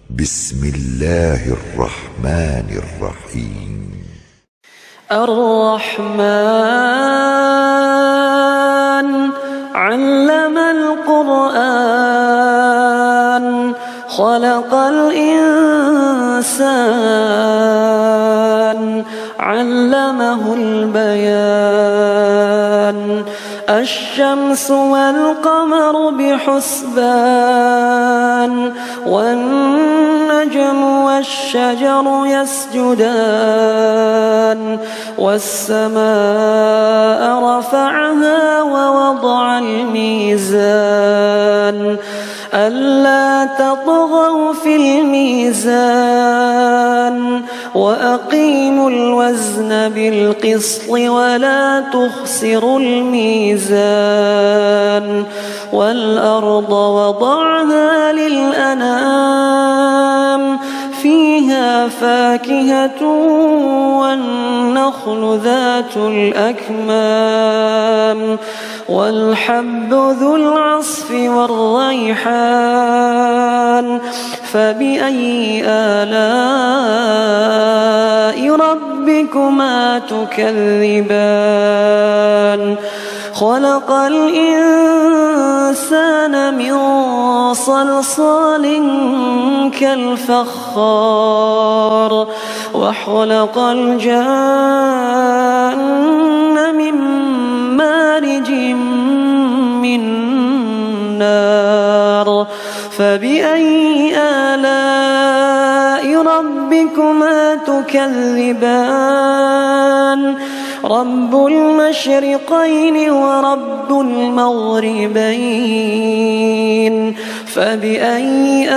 بسم الله الرحمن الرحيم. الرحمن علم القرآن خلق الإنسان علمه البيان الشمس والقمر بحسبان والنجم والشجر يسجدان والسماء رفعها ووضع الميزان ألا تطغوا في الميزان وأقيموا الوزن بالقسط ولا تخسروا الميزان والأرض وضعها للأنام فيها فاكهة والنخل ذات الأكمام والحب ذو العصف والريحان فبأي آلاء ربكما تكذبان خلق الإنسان من صلصال كالفخار وخلق الجان من مارج من نار فبأي آلاء ربكما تكذبان رب المشرقين ورب المغربين فبأي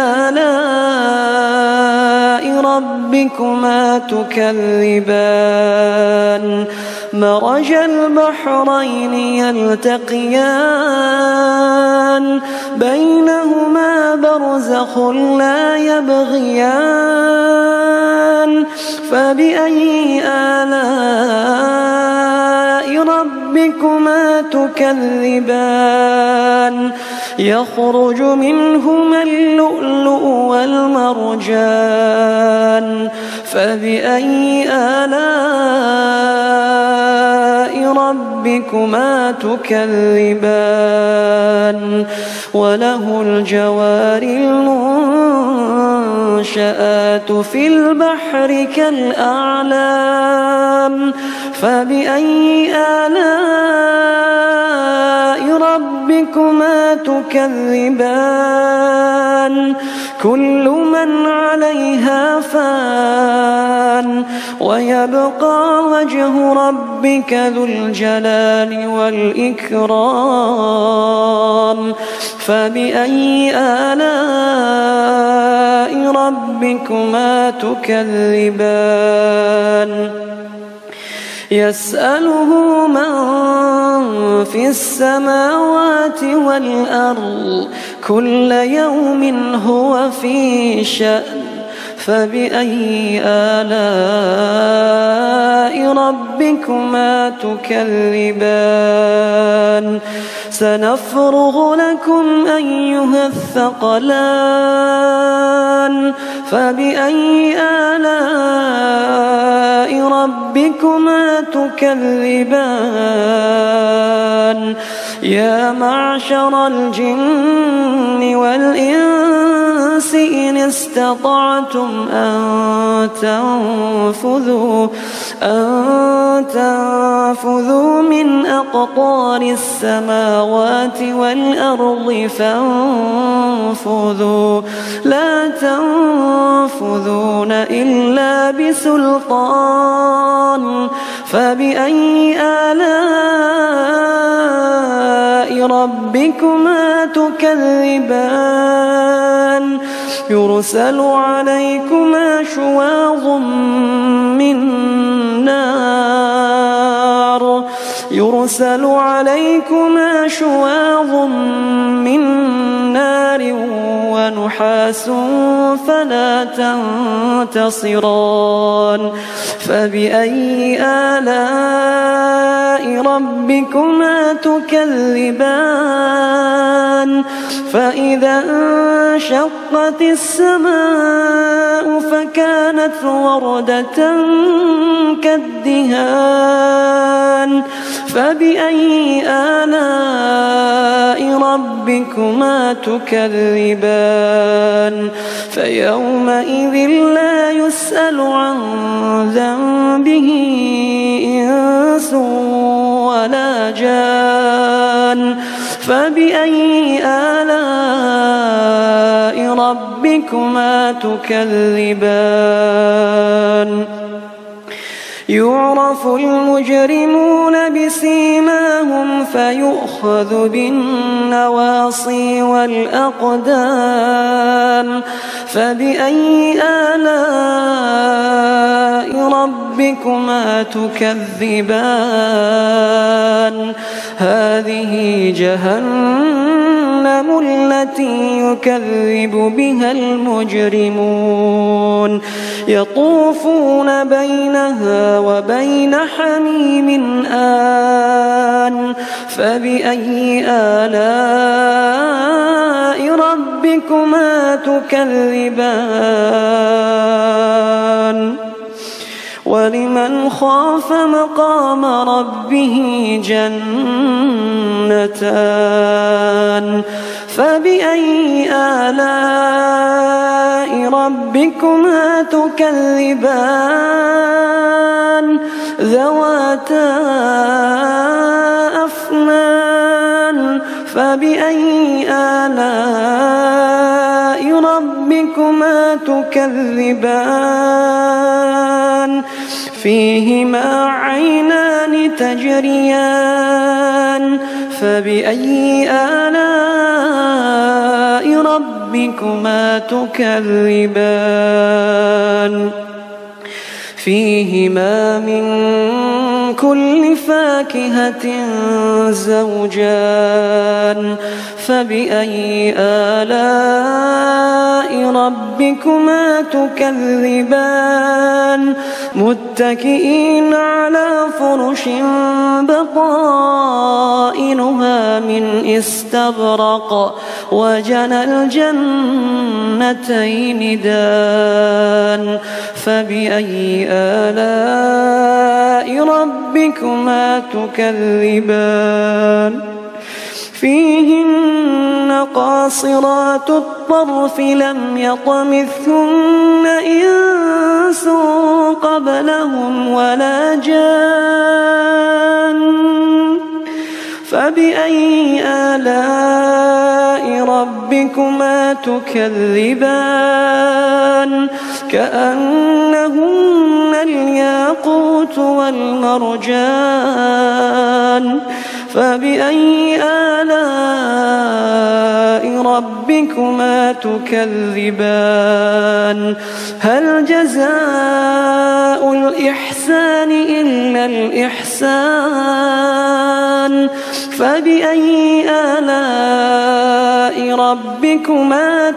آلاء ربكما تكذبان مرج البحرين يلتقيان بينهما برزخ لا يبغيان فبأي آلاء ربكما تكذبان يخرج منهما اللؤلؤ والمرجان فبأي آلاء ربكما تكذبان وله الجوار المنشآت في البحر كالأعلام فبأي آلاء ربكما تكذبان كل من عليها فان ويبقى وجه ربك ذو الجلال والإكرام فبأي آلاء ربكما تكذبان يسأله من في السماوات والأرض كل يوم هو في شأن فبأي آلاء ربكما تكذبان سنفرغ لكم أيها الثقلان فبأي آلاء ربكما تكذبان يا معشر الجن والإنس إن استطعتم أن تنفذوا من أقطار السماوات والأرض فانفذوا لا تنفذون إلا بسلطان فبأي آلاء ربكما تكذبان يرسل عليكما شواظ من نار ونحاس فلا تنتصران فبأي آلاء ربكما تكذبان فإذا انشقت السماء فكانت وردة كالدهان فبأي آلاء ربكما تكذبان فيومئذ لا يسأل عن ذنبه إنس ولا جان فبأي آلاء ربكما تكذبان يعرف المجرمون بسيماهم فيؤخذ بالنواصي والأقدام فبأي آلاء ربكما تكذبان هذه جهنم التي يكذب بها المجرمون يطوفون بينها وبين حميم آن فبأي آلاء ربكما تكذبان ولمن خاف مقام ربه جنتان فبأي آلاء ربكما تكذبان ذواتا أفنان فبأي آلاء ربكما تكذبان فيهما عينان تجريان فبأي آلاء ربكما تكذبان فيهما من كل فاكهة زوجان فبأي آلاء ربكما تكذبان متكئين على فرش بطائنها من استبرق وجنى الجنتين دان فبأي آلاء ربكما تكذبان فيهن قاصرات الطرف لم يطمثهن إنس قبلهم ولا جان فبأي آلاء ربكما تكذبان كأنهن الياقوت والمرجان فبأي آلاء ربكما تكذبان هل جزاء الإحسان إلا الإحسان فبأي آلاء ربكما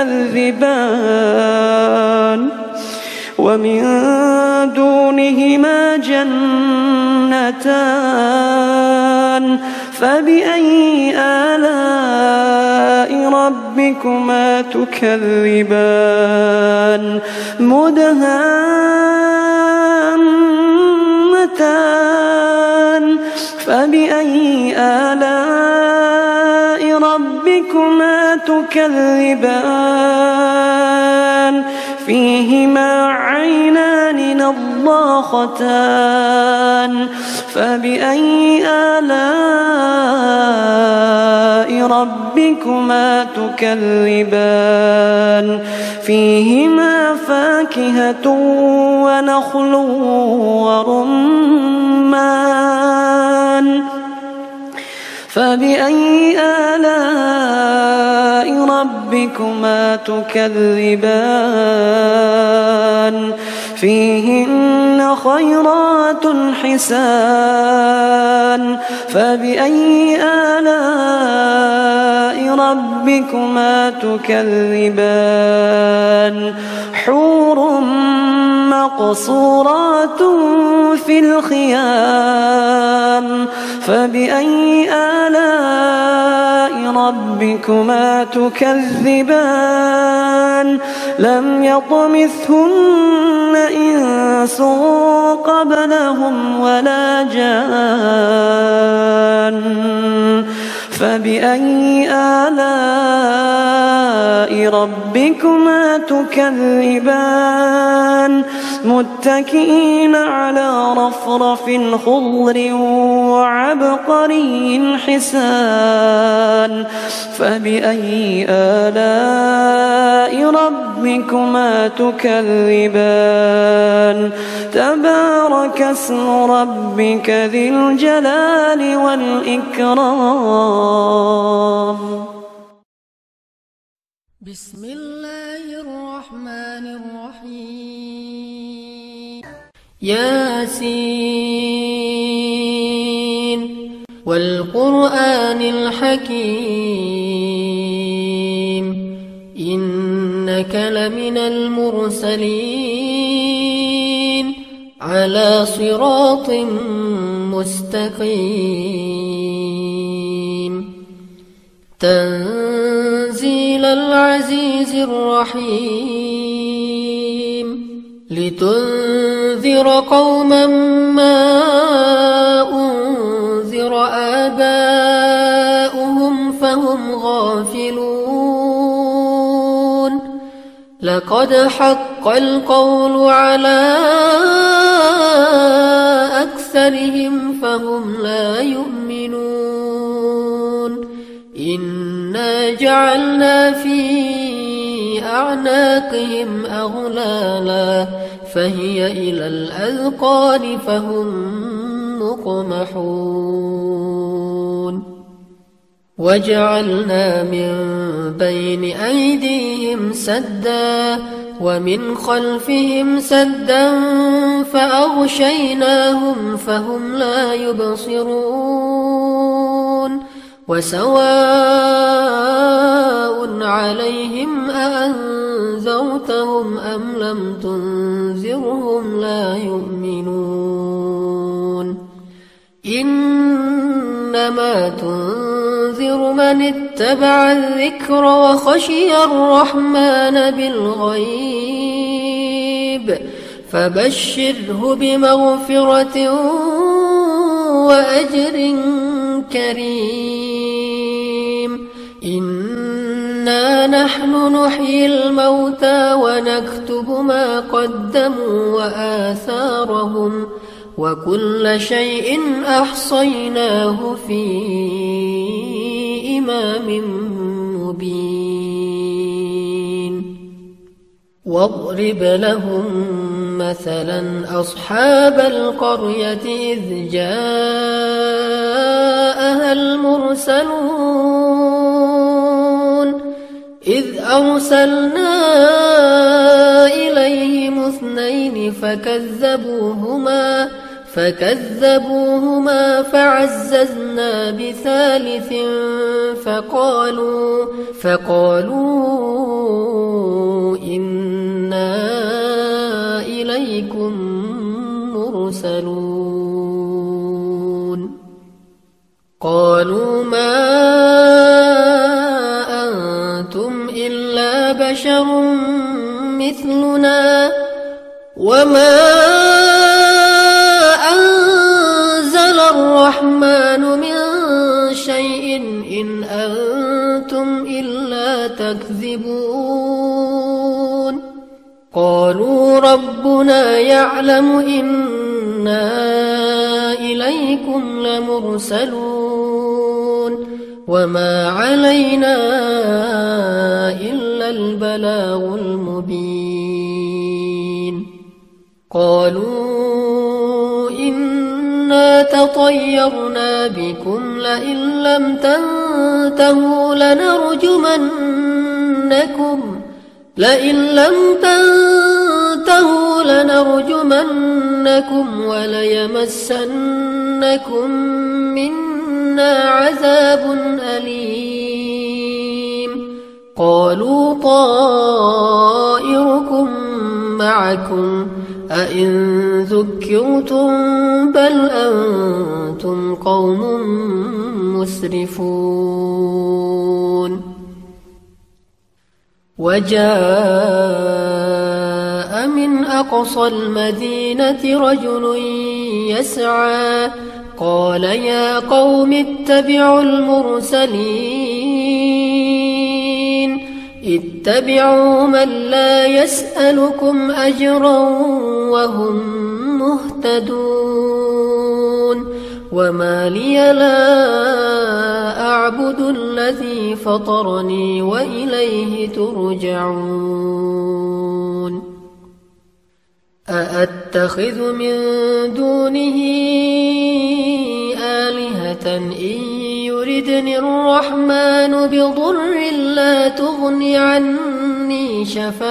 تكذبان ومن دونهما جنتان فبأي آلاء ربكما تكذبان مدهامتان فبأي آلاء ربكما تكذبان فيهما عينان نضاختان فبأي آلاء ربكما تكذبان فيهما فاكهة ونخل ورمان فبأي آلاء ربكما تكذبان فيهن خيرات حسان فبأي آلاء ربكما تكذبان حور مقصورات في الخيام فبأي آلاء ربكما تكذبان لم يطمثهن إنس قبلهم ولا جان فبأي آلاء ربكما تكذبان متكئين على رفرف خضر وعبقري حسان فبأي آلاء ربكما تكذبان تبارك اسم ربك ذي الجلال والإكرام. بسم الله الرحمن الرحيم. ياسين والقرآن الحكيم إنك لمن المرسلين على صراط مستقيم تنزيل العزيز الرحيم لتنذر قوما ما أنذر آباؤهم فهم غافلون لقد حق القول على أكثرهم فهم لا يؤمنون إنا جعلنا في أعناقهم أغلالا فهي إلى الأذقان فهم مقمحون وجعلنا من بين أيديهم سدا ومن خلفهم سدا فأغشيناهم فهم لا يبصرون وسواء عليهم أأنذرتهم أم لم تنذرهم لا يؤمنون إنما تنذر من اتبع الذكر وخشي الرحمن بالغيب فبشره بمغفرة وأجر كريم إنا نحن نحيي الموتى ونكتب ما قدموا وآثارهم وكل شيء أحصيناه في إمام مبين واضرب لهم مثلا أصحاب القرية إذ جاءها المرسلون إذ أرسلنا إليهم اثنين فكذبوهما فعززنا بثالث فقالوا إنا إليكم مرسلون قالوا ما أنتم إلا بشر مثلنا وما أنزل الرحمن من شيء إن أنتم إلا تكذبون قالوا ربنا يعلم إنا إليكم لمرسلون وما علينا إلا البلاغ المبين قالوا إنا تطيرنا بكم لئن لم تنتهوا لنرجمنكم وليمسنكم منا عذاب أليم قالوا طائركم معكم أئن ذكرتم بل أنتم قوم مسرفون وجاء من أقصى المدينة رجل يسعى قال يا قوم اتبعوا المرسلين اتبعوا من لا يسألكم أجرا وهم مهتدون وما لي لا أعبد الذي فطرني وإليه ترجعون أأتخذ من دونه آلهة إن يردني الرحمن بضر لا تغن عني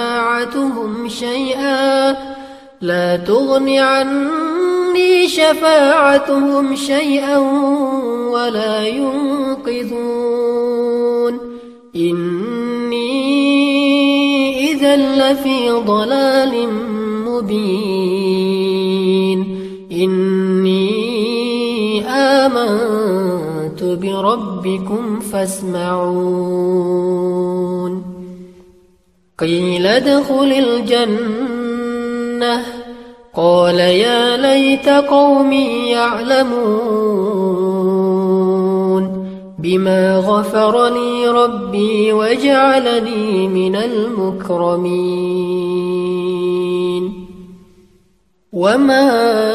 شفاعتهم شيئا ولا ينقذون إني إذا لفي ضلال مبين إني آمنت بربكم فاسمعون قيل ادخل الجنة قال يا ليت قومي يعلمون بما غفر لي ربي وجعلني من المكرمين وما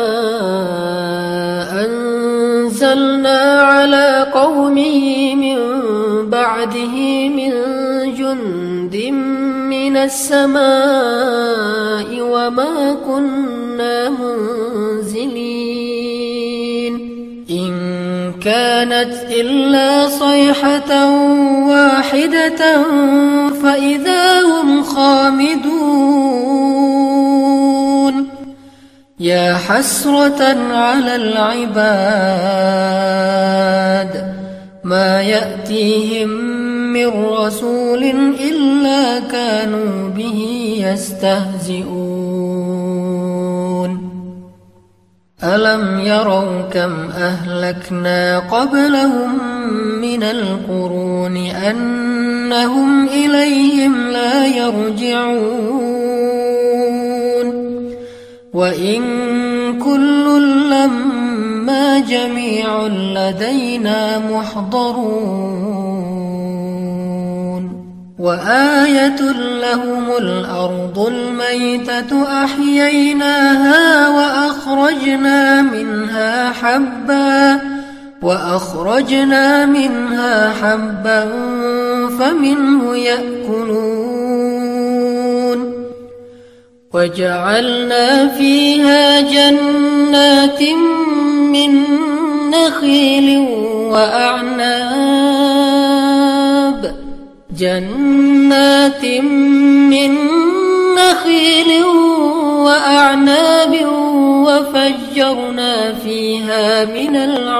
أنزلنا على قومه من بعده من جند من السماء وما كنا منزلين إن كانت إلا صيحة واحدة فإذا هم خامدون يا حسرة على العباد ما يأتيهم من رسول إلا كانوا به يستهزئون ألم يروا كم أهلكنا قبلهم من القرون أنهم إليهم لا يرجعون وإن كل لما جميع لدينا محضرون وآية لهم الأرض الميتة أحييناها وأخرجنا منها حبا فمنه يأكلون وجعلنا فيها جنات من نخيل وأعناب وفجرنا فيها من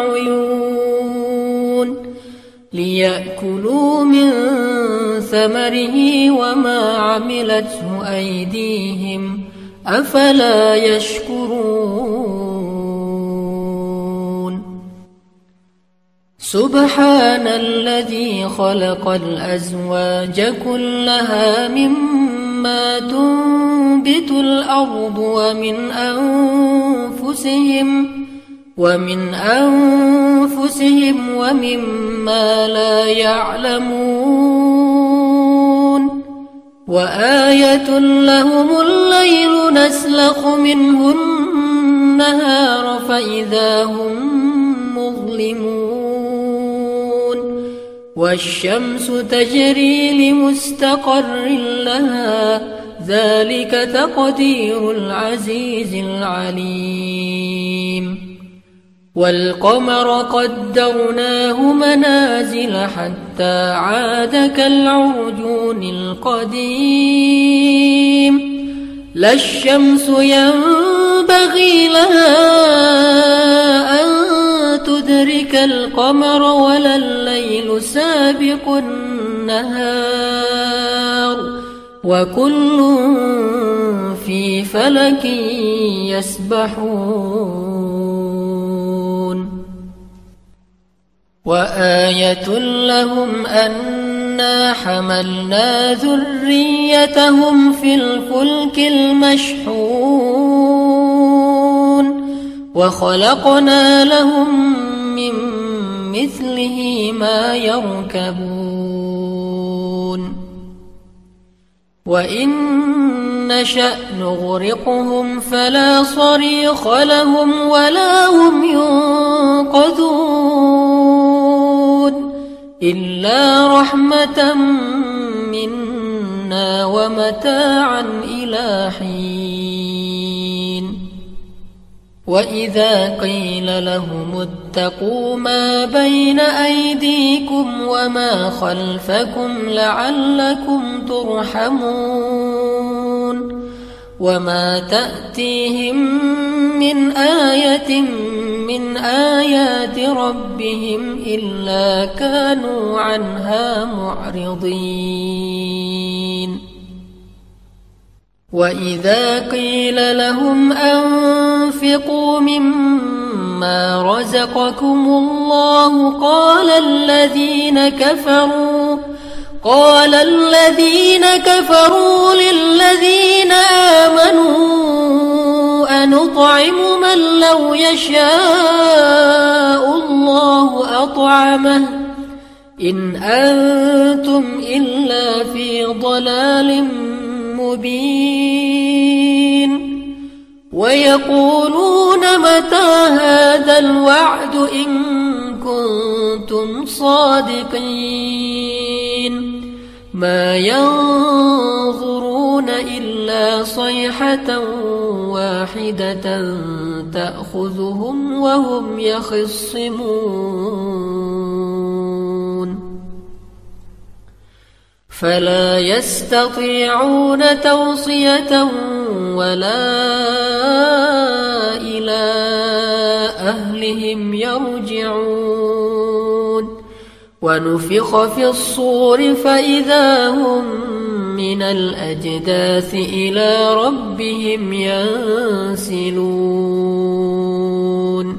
العيون ليأكلوا من ثمره وما عملته أيديهم أفلا يشكرون سبحان الذي خلق الأزواج كلها مما تنبت الأرض ومن أنفسهم ومما لا يعلمون وآية لهم الليل نسلخ منه النهار فإذا هم مظلمون والشمس تجري لمستقر لها ذلك تقدير العزيز العليم والقمر قدرناه منازل حتى عاد كالعرجون القديم لا الشمس ينبغي لها أن تدرك القمر ولا الليل سابق النهار وكل في فلك يسبحون وآية لهم أنا حملنا ذريتهم في الفلك المشحون وخلقنا لهم من مثله ما يركبون وإن نشأ نغرقهم فلا صريخ لهم ولا هم ينقذون إلا رحمة منا ومتاعا إلى حين وإذا قيل لهم اتقوا ما بين أيديكم وما خلفكم لعلكم ترحمون وما تأتيهم من آية من آيات ربهم إلا كانوا عنها معرضين وإذا قيل لهم أنفقوا مما رزقكم الله قال الذين كفروا للذين آمنوا أنطعم من لو يشاء الله أطعمه إن أنتم إلا في ضلال مبين ويقولون متى هذا الوعد إن كنتم صادقين ما ينظرون إلا صيحة واحدة تأخذهم وهم يخصمون فلا يستطيعون توصية ولا إلى أهلهم يرجعون ونفخ في الصور فإذا هم من الأجداث إلى ربهم ينسلون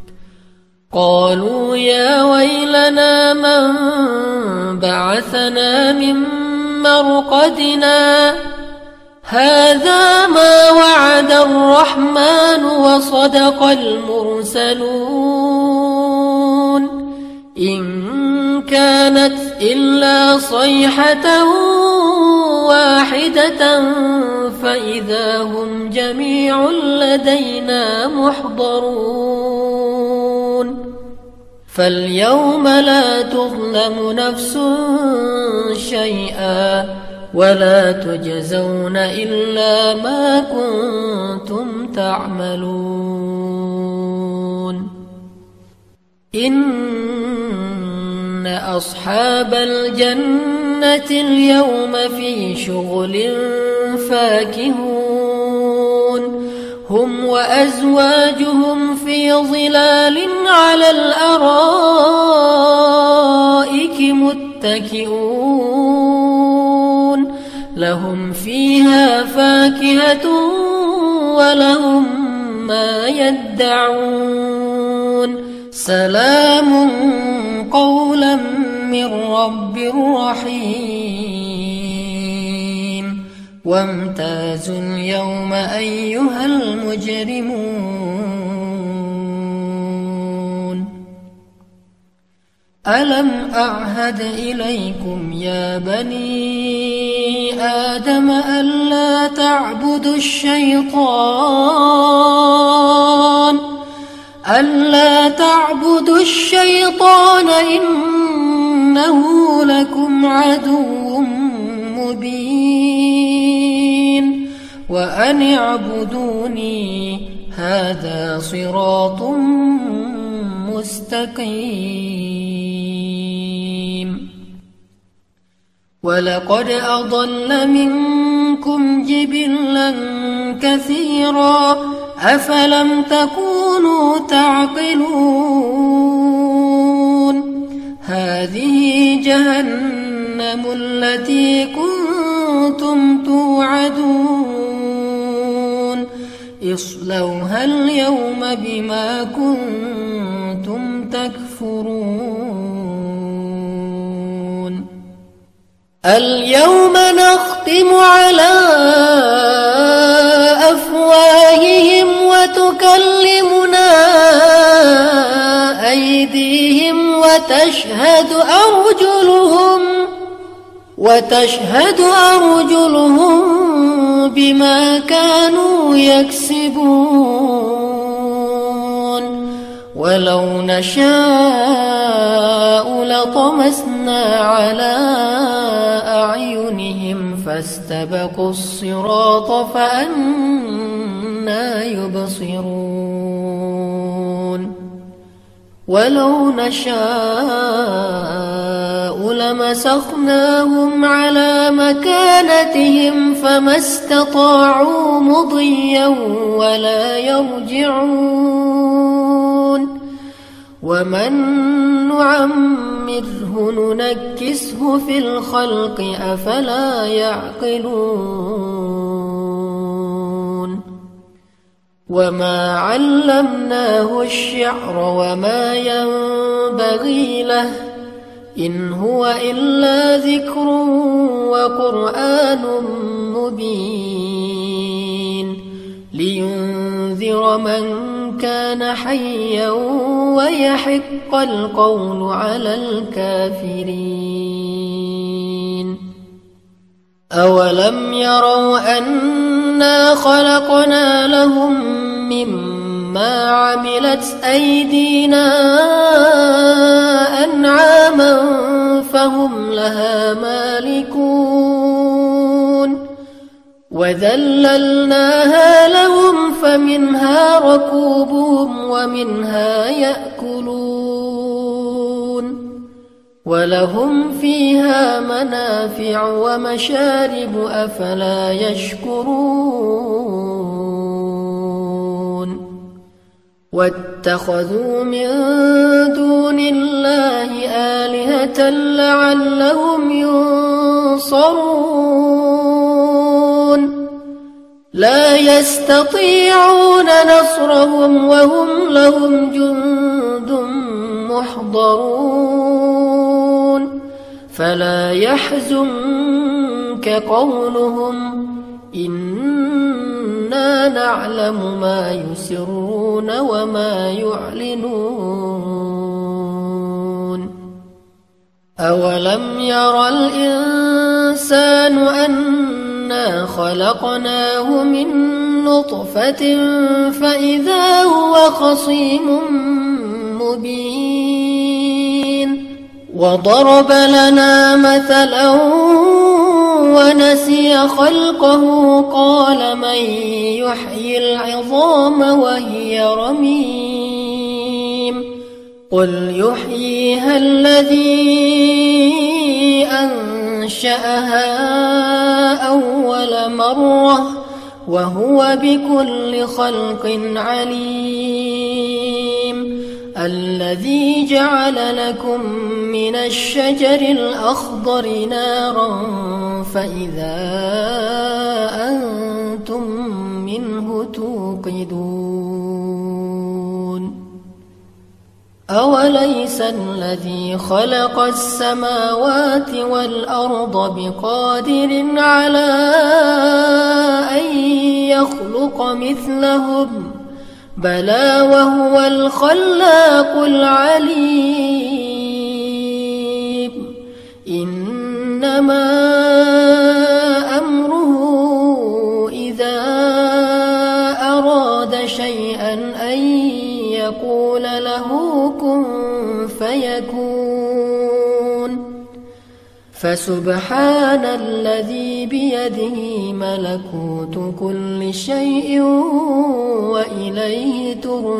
قالوا يا ويلنا من بعثنا من مرقدنا هذا ما وعد الرحمن وصدق المرسلون إن كانت إلا صيحة واحدة فإذا هم جميع لدينا محضرون فاليوم لا تظلم نفس شيئا ولا تجزون إلا ما كنتم تعملون إن أصحاب الجنة اليوم في شغل فاكهون هم وأزواجهم في ظلال على الأرائك متكئون لهم فيها فاكهة ولهم ما يدعون سلام قولا من رب رحيم وامتازوا اليوم أيها المجرمون ألم أعهد إليكم يا بني آدم ألا تعبدوا الشيطان إنه لكم عدو مبين وأن اعبدوني هذا صراط مستقيم ولقد أضل منكم جبلا كثيرا أفلم تكونوا تعقلون هذه جهنم التي كنتم توعدون اصلوها اليوم بما كنتم تكفرون. اليوم نختم على أفواههم وتكلمنا أيديهم وتشهد أرجلهم بما كانوا يكسبون. ولو نشاء لطمسنا على أعينهم فاستبقوا الصراط فأنى يبصرون. ولو نشاء لمسخناهم على مكانتهم فما استطاعوا مضيا ولا يرجعون. ومن نعمره ننكسه في الخلق أفلا يعقلون. وما علمناه الشعر وما ينبغي له إن هو إلا ذكر وقرآن مبين لينذر من كان حيا ويحق القول على الكافرين. أولم يروا أنا خلقنا لهم مما عملت أيدينا أنعاما فهم لها مالكون وذللناها لهم فمنها ركوبهم ومنها يأكلون ولهم فيها منافع ومشارب أفلا يشكرون. واتخذوا من دون الله آلهة لعلهم ينصرون لا يستطيعون نصرهم وهم لهم جند محضرون. فلا يحزنك قولهم إنا نعلم ما يسرون وما يعلنون. أولم ير الإنسان أنا خلقناه من نطفة فإذا هو خصيم مبين وضرب لنا مثلا ونسي خلقه قال من يحيي العظام وهي رميم قل يحييها الذي أنشأها أول مرة وهو بكل خلق عليم. الذي جعل لكم من الشجر الأخضر نارا فإذا أنتم منه توقدون. أوليس الذي خلق السماوات والأرض بقادر على أن يخلق مثلهم بلى وهو الخلاق العليم. إنما أمره إذا أراد شيئا أن يقول له كن فيكون. فسبحان الذي بيده ملكوت كل شيء وإليه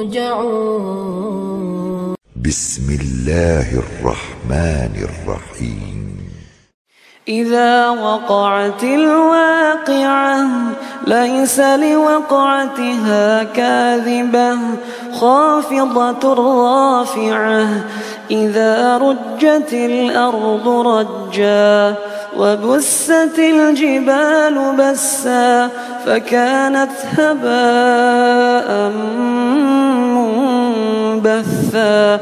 ترجعون. بسم الله الرحمن الرحيم. إذا وقعت الواقعة ليس لوقعتها كاذبة خافضة رافعة إذا رجت الأرض رجا وبست الجبال بسا فكانت هباء منبثا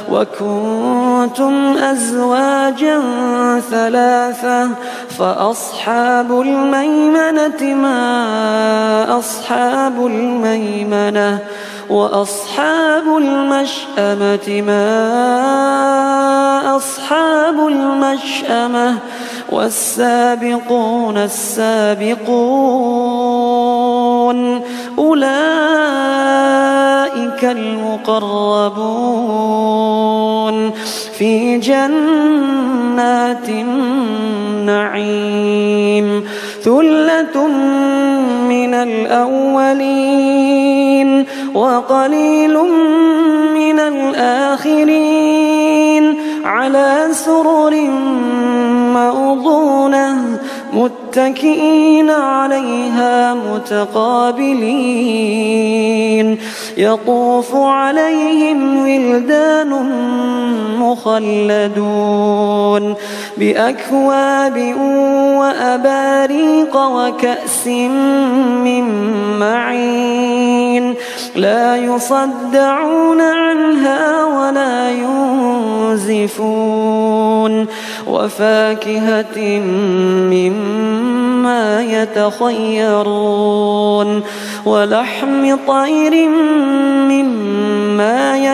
وكنتم أزواجا ثلاثة فأصحاب الميمنة ما أصحاب الميمنة وأصحاب المشأمة ما أصحاب المشأمة والسابقون السابقون أولئك المقربون في جنات النعيم ثلة من الأولين وقليل من الآخرين على سرر موضونة متكئين عليها متقابلين يطوف عليهم ولدان مخلدون بأكواب وأباريق وكأس من معين لا يصدعون عنها ولا ينزفون وفاكهة مما يتخيرون ولحم طير مما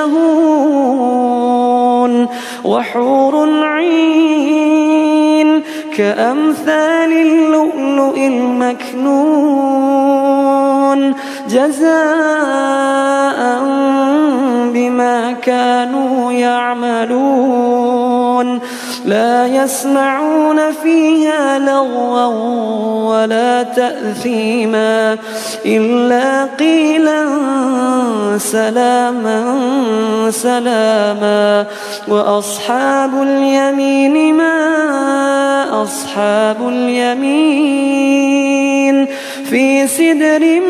يشتهون وحور عين كأمثال اللؤلؤ المكنون جزاء بما كانوا يعملون لا يسمعون فيها لغوا ولا تأثيما إلا قيلا سلاما سلاما وأصحاب اليمين ما أصحاب اليمين في سدر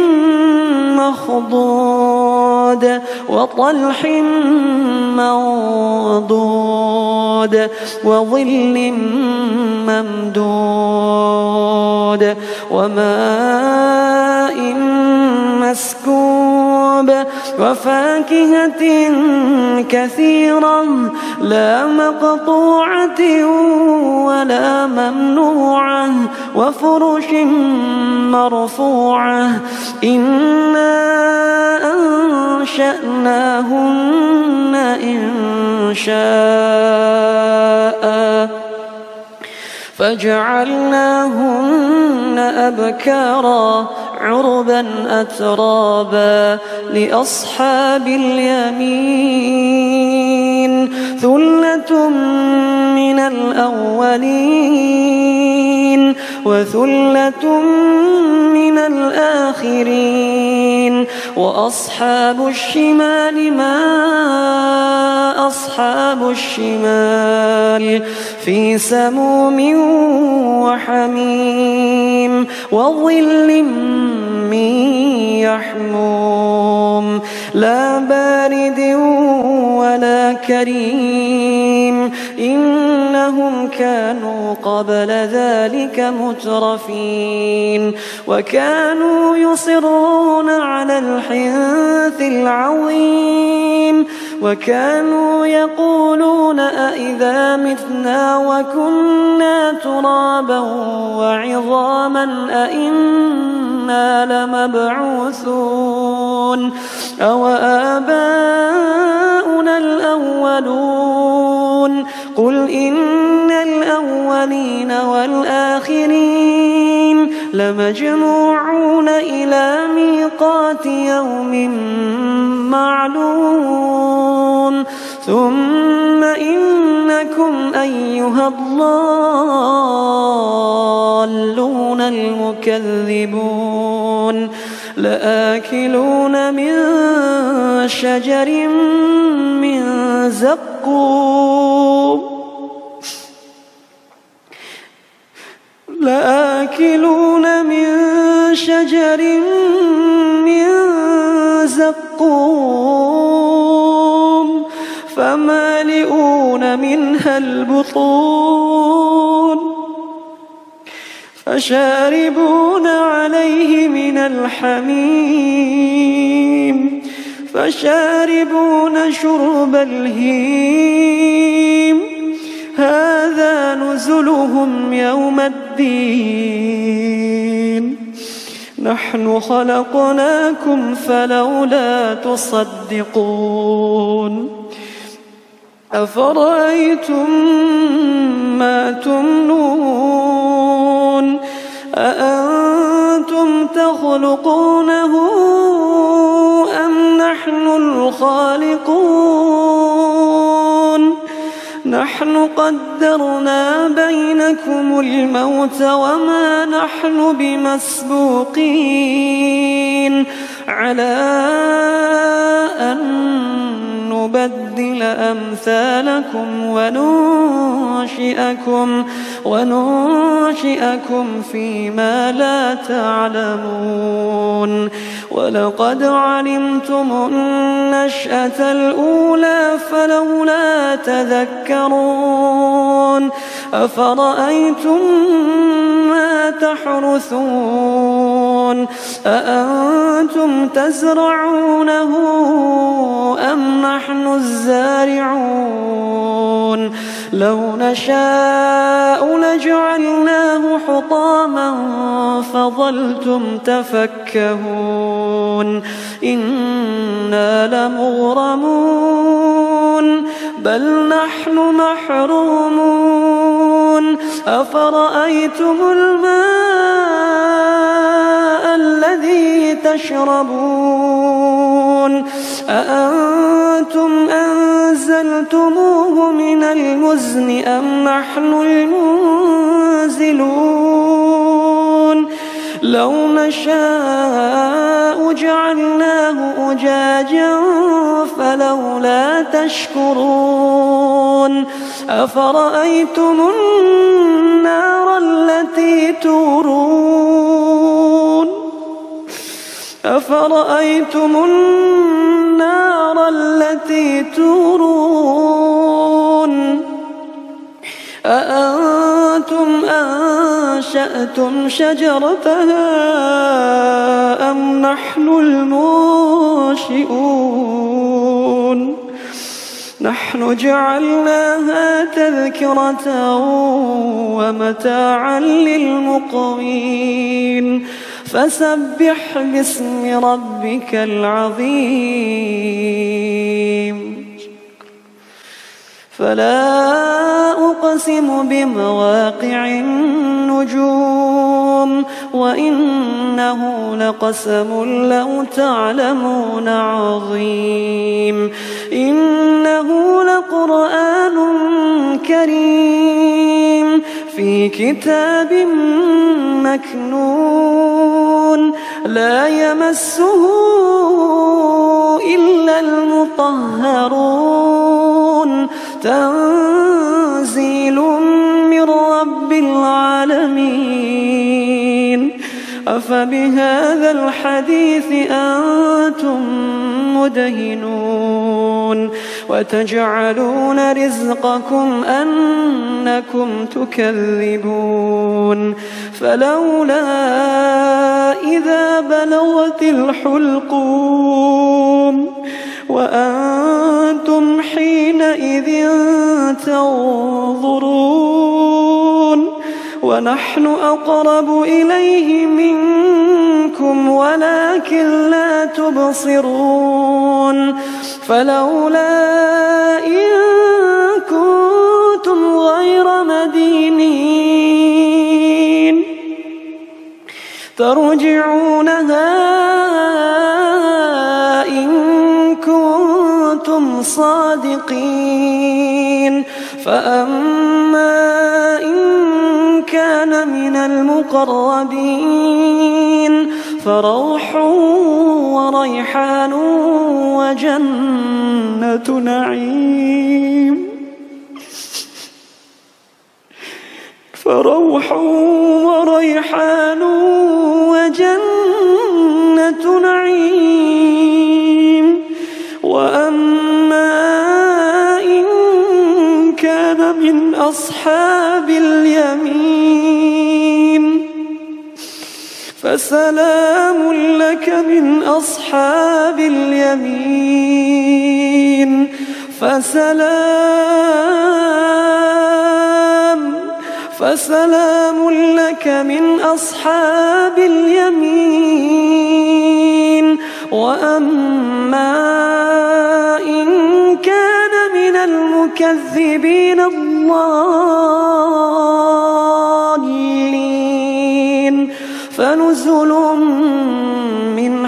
مخضود وطلح منضود وظل ممدود وماء مسكوب وفاكهة كثيرة لا مقطوعة ولا ممنوعة وفرش مرفوعة إنا أنشأناهن إنشاء فجعلناهن أبكارا عربا أترابا لأصحاب اليمين ثلة من الأولين وثلة من الآخرين وأصحاب الشمال ما أصحاب الشمال في سموم وحميم وظل من يحموم لا بارد ولا كريم إنهم كانوا قبل ذلك مترفين وكانوا يصرون على الحنث العظيم وكانوا يقولون أئذا متنا وكنا ترابا وعظاما أئنا لمبعوثون أو آباؤنا الأولون قل إن الأولين والآخرين لمجموعون إلى ميقات يوم معلوم ثم إنكم أيها الضالون المكذبون لآكلون من شجر من زقوم لآكلون من شجر من زقوم فمالئون منها البطون فشاربون عليه من الحميم فشاربون شرب الهيم هذا نزلهم يوم الدين نحن خلقناكم فلولا تصدقون أفرأيتم ما تمنون أأنتم تخلقونه أم نحن الخالقون نحن قدرنا بينكم الموت وما نحن بمسبوقين على أن نبدل أمثالكم وننشئكم فيما لا تعلمون ولقد علمتم النشأة الأولى فلولا تذكرون أفرأيتم ما تحرثون أأنتم تزرعونه أم نحن الزارعون لو نشاء لجعلناه حطاما فظلتم تفكهون إنا لمغرمون بل نحن محرومون أفرأيتم الماء الذي تشربون أأنتم أنزلتموه من المزن أم نحن المنزلون لو نشاء جعلناه أجاجا فلولا تشكرون أفرأيتم النار التي تورون أفرأيتم النار التي تورون أأنتم أنشأتم شجرتها أم نحن المنشئون نحن جعلناها تذكرة ومتاعا للمقوين فسبح باسم ربك العظيم فلا أقسم بمواقع النجوم وإنه لقسم لو تعلمون عظيم إنه لقرآن كريم في كتاب مكنون لا يمسه إلا المطهرون تنزيل من رب العالمين أفبهذا الحديث أنتم مدهنون وتجعلون رزقكم أنكم تكذبون فلولا إذا بلغت الحلقوم وأنتم حينئذ تنظرون ونحن أقرب إليه منكم ولكن لا تبصرون فلولا إن كنتم غير مدينين ترجعونها إن كنتم صادقين فأما إن كان من المقربين فروح وريحان وجنة نعيم فروح وريحان وجنة نعيم وأما إن كان من أصحاب اليمين فسلام لك من أصحاب اليمين فسلام لك من أصحاب اليمين وأما إن كان من المكذبين الضالين فنزل من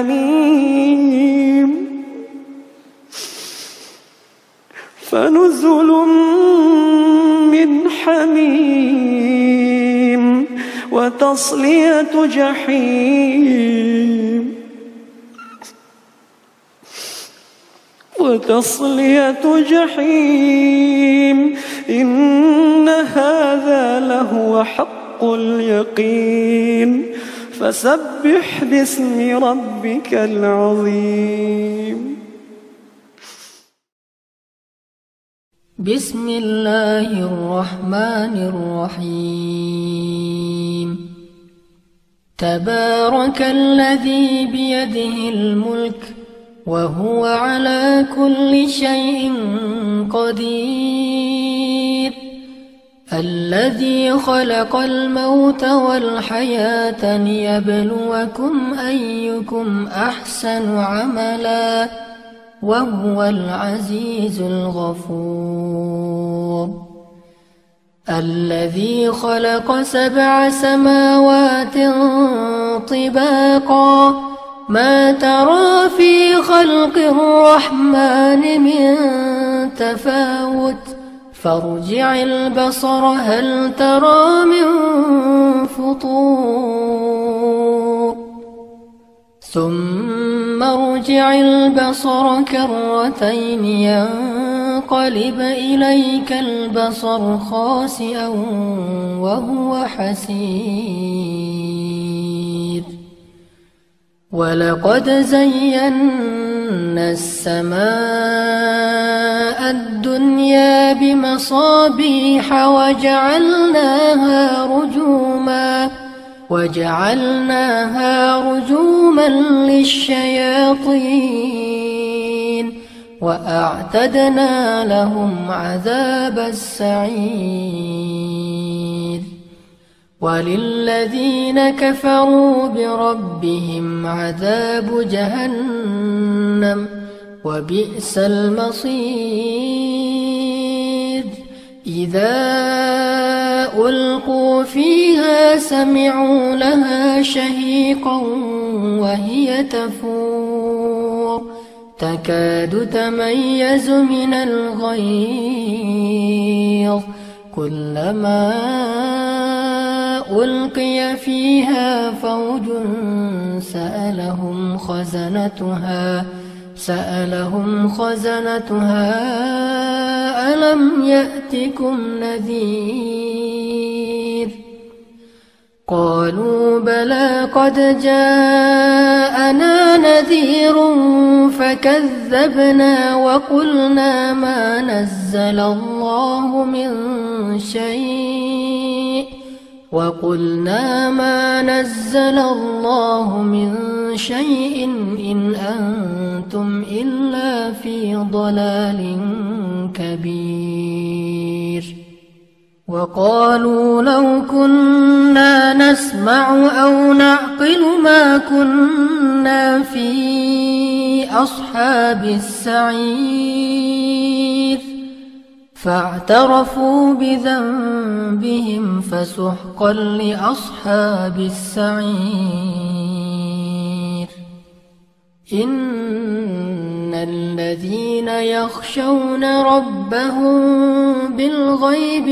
حميم وتصلية جحيم إن هذا لهو حق اليقين فسبح باسم ربك العظيم. بسم الله الرحمن الرحيم. تبارك الذي بيده الملك وهو على كل شيء قدير، الذي خلق الموت والحياة ليبلوكم أيكم أحسن عملا وهو العزيز الغفور، الذي خلق 7 سماوات طباقا ما ترى في خلق الرحمن من تفاوت فارجع البصر هل ترى من فطور ثم ارجع البصر كرتين ينقلب إليك البصر خاسئا وهو حسير، ولقد زينا السماء الدنيا بمصابيح وجعلناها رجوما للشياطين وأعتدنا لهم عذاب السعير، وللذين كفروا بربهم عذاب جهنم وبئس المصير. إذا ألقوا فيها سمعوا لها شهيقا وهي تفور تكاد تميز من الغيظ، كلما ألقي فيها فوج سألهم خزنتها ألم يأتكم نذير؟ قالوا بلى قد جاءنا نذير فكذبنا وقلنا ما نزل الله من شيء إن أنتم إلا في ضلال كبير. وقالوا لو كنا نسمع أو نعقل ما كنا في أصحاب السعير، فاعترفوا بذنبهم فسحقا لأصحاب السعير. إن الذين يخشون ربهم بالغيب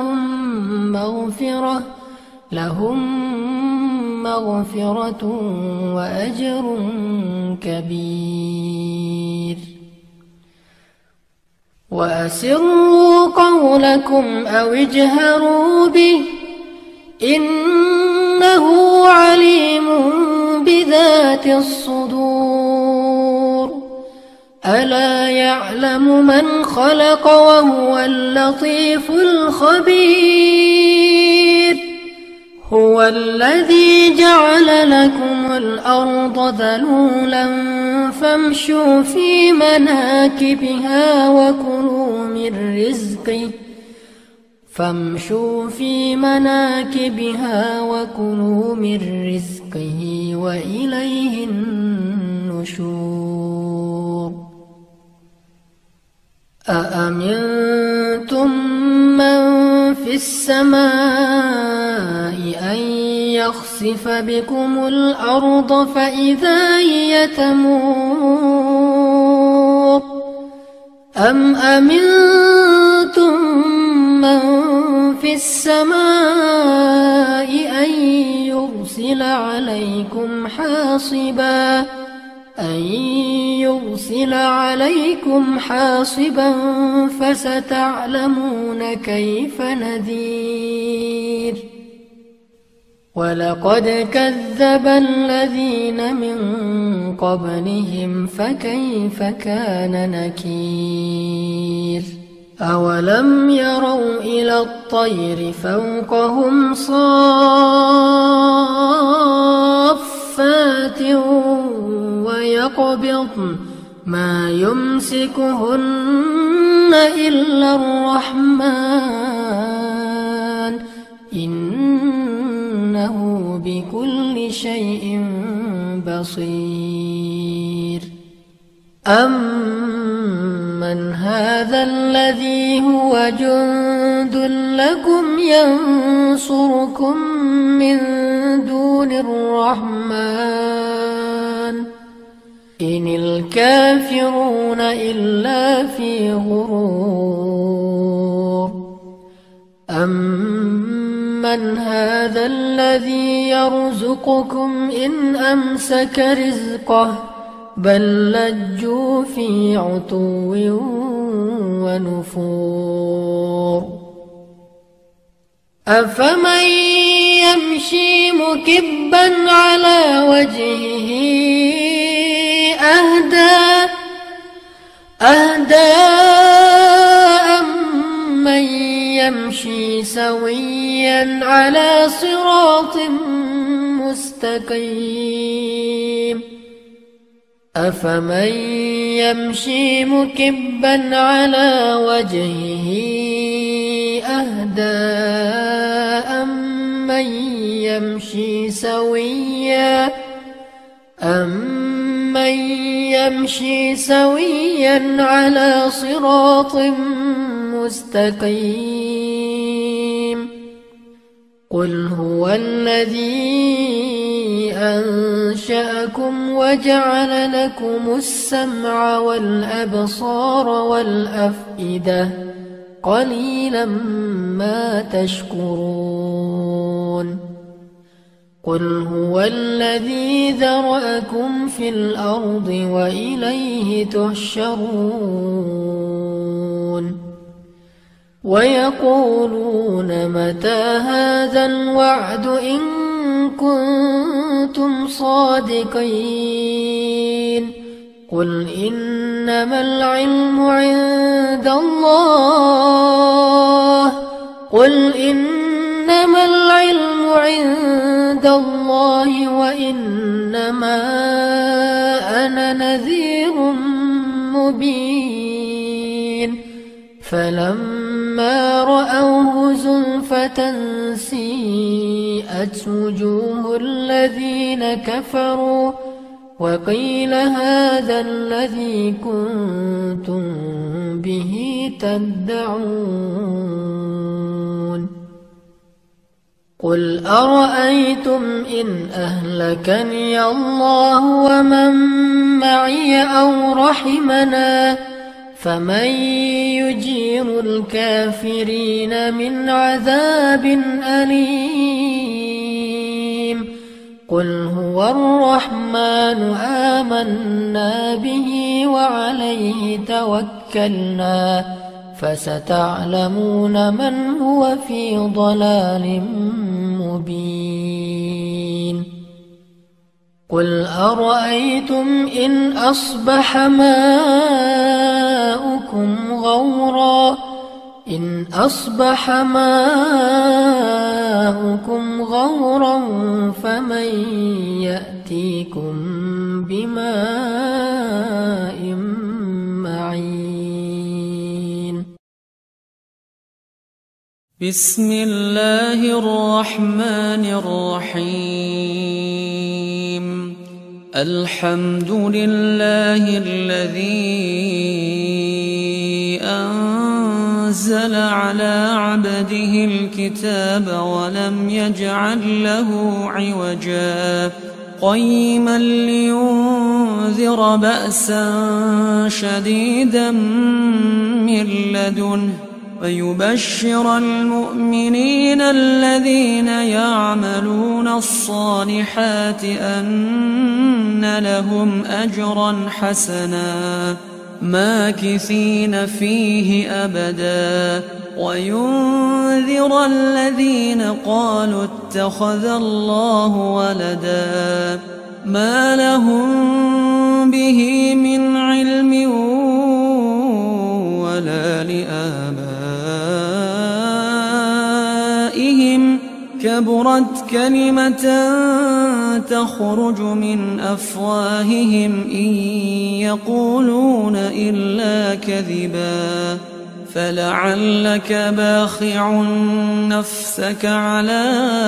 لهم مغفرة وأجر كبير. وأسروا قولكم أو اجهروا به إنه عليم بذات الصدور، ألا يعلم من خلق وهو اللطيف الخبير. هو الذي جعل لكم الأرض ذلولا فامشوا في مناكبها وكلوا من رزقه وإليه النشور أأمنتم من في السماء أن يخسف بكم الأرض فإذا هي تمور أم أمنتم من في السماء أن يرسل عليكم حاصبا فستعلمون كيف نذير ولقد كذب الذين من قبلهم فكيف كان نكير أولم يروا إلى الطير فوقهم صافات ويقبضن ما يمسكهن إلا الرحمن إنه بكل شيء بصير أمن هذا الذي هو جند لكم ينصركم من دون الرحمن إن الكافرون إلا في غرور أمن هذا الذي يرزقكم إن أمسك رزقه بل لجوا في عتو ونفور أفمن يمشي مكبا على وجهه أهدى أمن يمشي سويا على صراط مستقيم أفمن يمشي مكبا على وجهه أهدى أمن يمشي سويا على صراط مستقيم قل هو الذي أنشأكم وجعل لكم السمع والأبصار والأفئدة قليلا ما تشكرون قل هو الذي ذرأكم في الأرض وإليه تحشرون ويقولون متى هذا الوعد إن كنتم صادقين قل إنما العلم عند الله وإنما أنا نذير مبين فلما رأوه زلفة سيئت وجوه الذين كفروا وقيل هذا الذي كنتم به تدعون قل أرأيتم إن أهلكني الله ومن معي أو رحمنا فمن يجير الكافرين من عذاب أليم قل هو الرحمن آمنا به وعليه توكلنا فستعلمون من هو في ضلال مبين قل أرأيتم إن أصبح ماؤكم غورا إن أصبح ماؤكم غورا فمن يأتيكم بماء معين. بسم الله الرحمن الرحيم. الحمد لله الذي أنزل على عبده الكتاب ولم يجعل له عوجا قيما لينذر بأسا شديدا من لدنه ويبشر المؤمنين الذين يعملون الصالحات أن لهم أجرا حسنا ماكثين فيه أبدا وينذر الذين قالوا اتخذ الله ولدا ما لهم به من علم ولا لآبائهم كبرت كلمة تخرج من أفواههم إن يقولون إلا كذبا فلعلك باخع نفسك على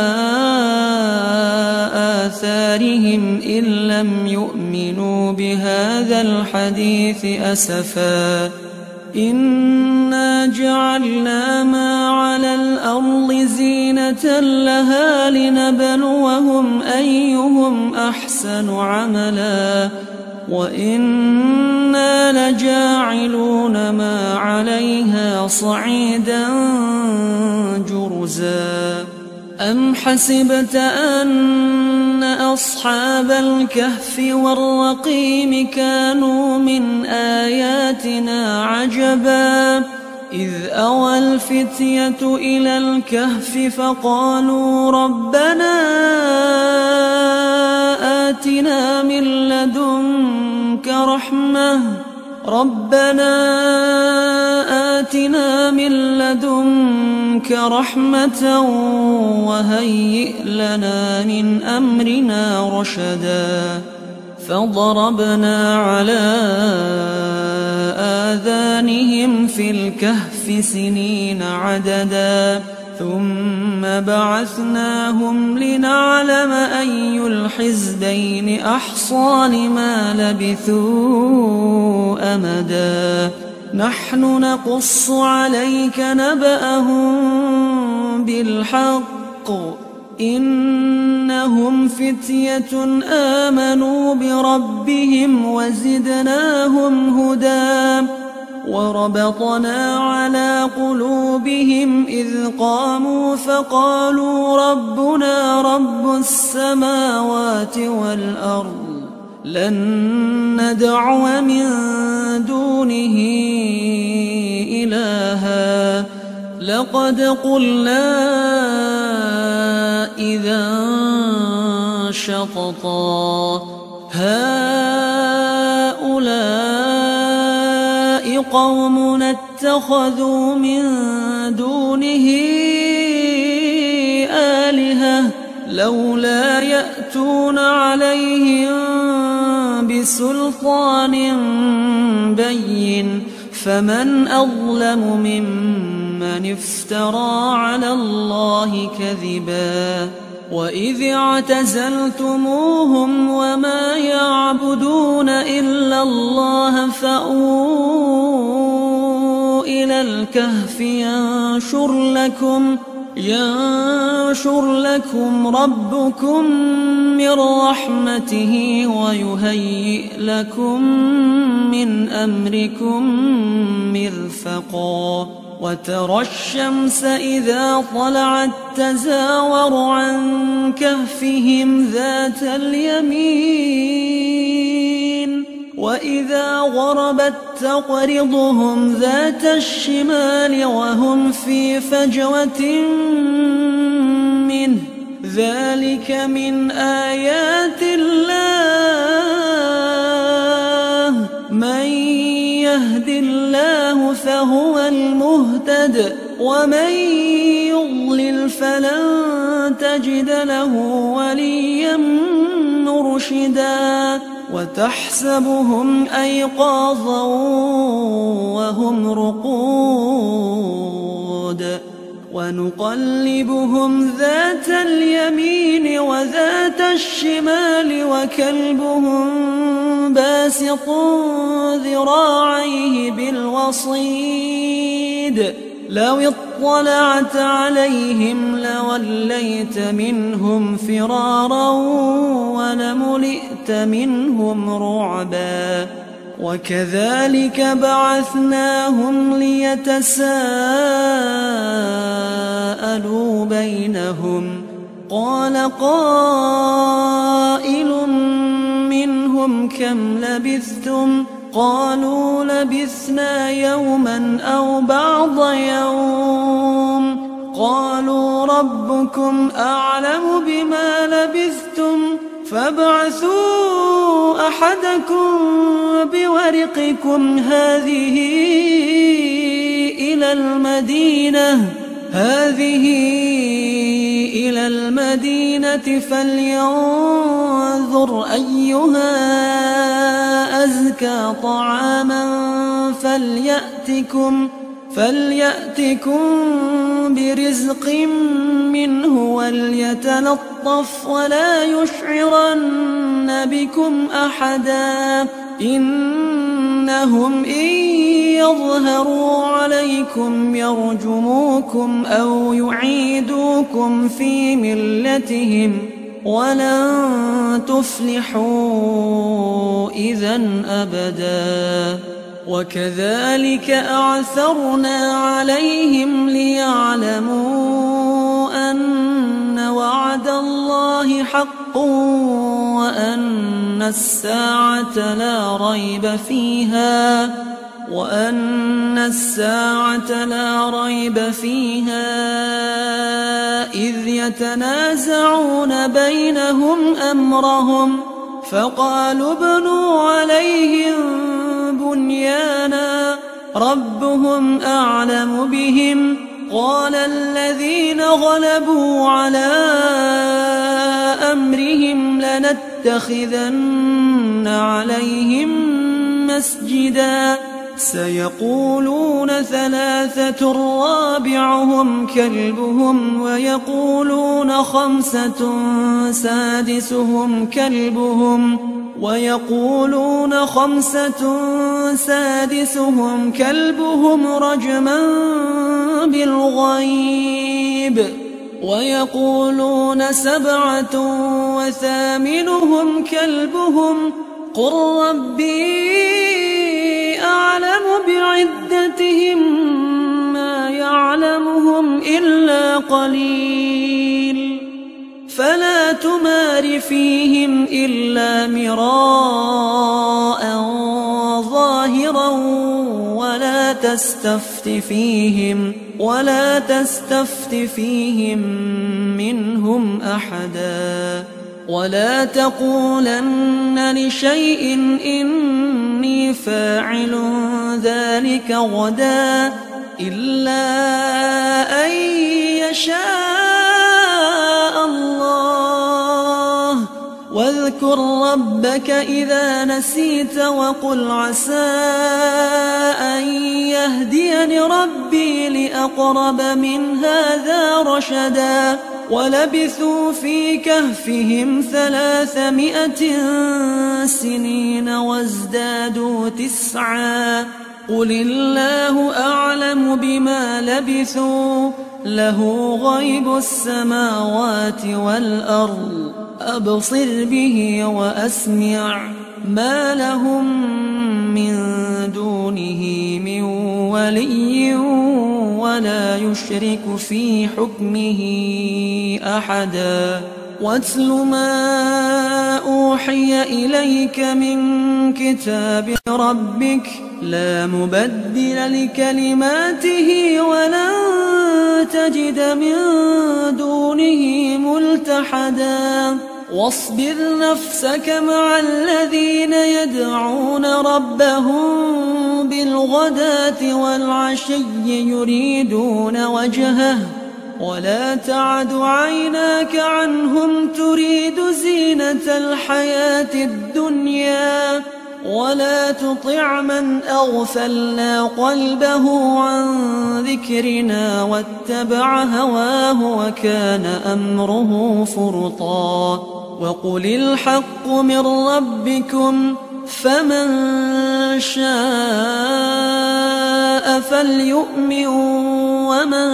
آثارهم إن لم يؤمنوا بهذا الحديث أسفا إنا جعلنا ما على الأرض زينة لها لنبلوهم أيهم أحسن عملا وإنا لجاعلون ما عليها صعيدا جرزا أم حسبت أن أصحاب الكهف والرقيم كانوا من آياتنا عجبا إذ أوى الفتية إلى الكهف فقالوا ربنا آتنا من لدنك رحمة وهيئ لنا من أمرنا رشدا فضربنا على آذانهم في الكهف سنين عددا ثم بعثناهم لنعلم أي الحزبين أحصى لما لبثوا أمدا نحن نقص عليك نبأهم بالحق إنهم فتية آمنوا بربهم وزدناهم هدى وربطنا على قلوبهم إذ قاموا فقالوا ربنا رب السماوات والأرض لن ندعو من دونه إلها لقد قلنا إذا شططا هؤلاء قومنا اتخذوا من دونه آلهة لولا يأتون عليهم بسلطان بين فمن أظلم ممن افترى على الله كذبا وإذ اعتزلتموهم وما يعبدون إلا الله فأووا إلى الكهف ينشر لكم ربكم من رحمته ويهيئ لكم من أمركم مرفقا وترى الشمس إذا طلعت تزاور عن كهفهم ذات اليمين وإذا غربت تقرضهم ذات الشمال وهم في فجوة منه ذلك من آيات الله من يهد الله لهو المهتد ومن يضلل فلن تجد له وليا مرشدا وتحسبهم أيقاظا وهم رقود ونقلبهم ذات اليمين وذات الشمال وكلبهم باسط ذراعيه بالوصيد لو اطلعت عليهم لوليت منهم فرارا ولملئت منهم رعبا وكذلك بعثناهم ليتساءلوا بينهم قال قائل منهم كم لبثتم قالوا لبثنا يوما أو بعض يوم قالوا ربكم أعلم بما لبثتم فابعثوا أحدكم بورقكم هذه إلى المدينة فلينظر أيها أزكى طعاما فليأتكم برزق منه وليتلطف ولا يشعرن بكم أحدا إنهم إن يظهروا عليكم يرجموكم أو يعيدوكم في ملتهم ولن تفلحوا إذا أبدا وكذلك أعثرنا عليهم ليعلموا أن وعد الله حق وأن الساعة لا ريب فيها إذ يتنازعون بينهم أمرهم فقالوا ابنوا عليهم بنيانا ربهم أعلم بهم قال الذين غلبوا على أمرهم لنتخذن عليهم مسجدا سيقولون ثلاثة رابعهم كلبهم ويقولون خمسة سادسهم كلبهم رجما بالغيب ويقولون 7 وثامنهم كلبهم قل ربي أعلم بعدتهم ما يعلمهم إلا قليل فلا تمار فيهم إلا مراء ظاهرا ولا تستفت فيهم منهم أحدا ولا تقولن لشيء إني فاعل ذلك غدا إلا أن يشاء الله واذكر ربك إذا نسيت وقل عسى أن يهديني ربي لأقرب من هذا رشدا ولبثوا في كهفهم 300 سنين وازدادوا 9 قل الله أعلم بما لبثوا له غيب السماوات والأرض أبصر به وأسمع ما لهم من دونه من ولي ولا يشرك في حكمه أحدا واتل ما أوحي إليك من كتاب ربك لا مبدل لكلماته ولن تجد من دونه ملتحدا واصبر نفسك مع الذين يدعون ربهم بالغداة والعشي يريدون وجهه ولا تعد عيناك عنهم تريد زينة الحياة الدنيا ولا تطع من أغفلنا قلبه عن ذكرنا واتبع هواه وكان أمره فرطا وقل الحق من ربكم فمن شاء فليؤمن ومن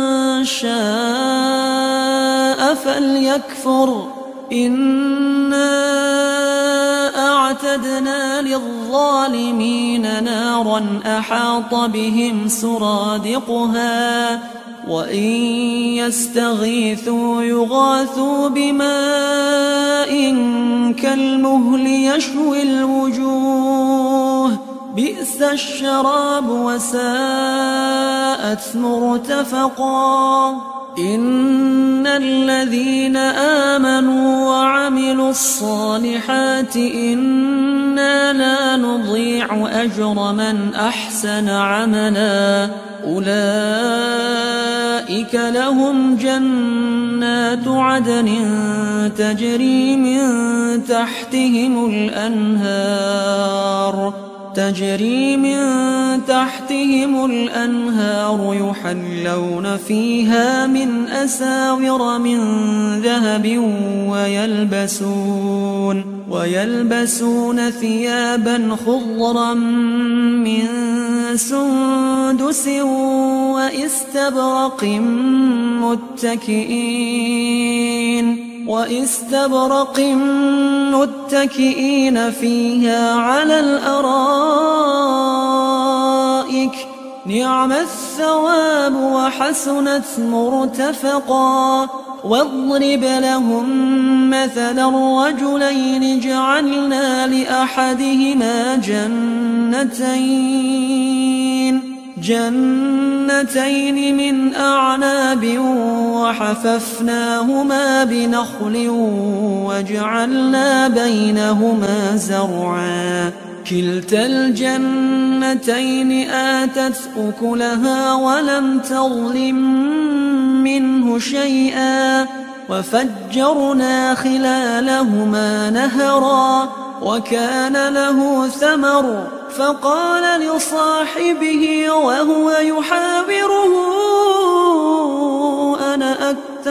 شاء فليكفر إنا أعتدنا للظالمين نارا أحاط بهم سرادقها وإن يستغيثوا يغاثوا بماء كالمهل يشوي الوجوه بئس الشراب وساءت مرتفقا إن الذين آمنوا وعملوا الصالحات إنا لا نضيع أجر من أحسن عملا أولئك لهم جنات عدن تجري من تحتهم الأنهار يحلون فيها من أساور من ذهب ويلبسون ثيابا خضرا من سندس وإستبرق متكئين فيها على الأرائك نعم الثواب وحسنت مرتفقا واضرب لهم مثلا الرجلين جعلنا لأحدهما جنتين من أعناب وحففناهما بنخل وجعلنا بينهما زرعا كلتا الجنتين آتت أكلها ولم تظلم منه شيئا وفجرنا خلالهما نهرا وكان له ثمر فقال لصاحبه وهو يحاوره أنا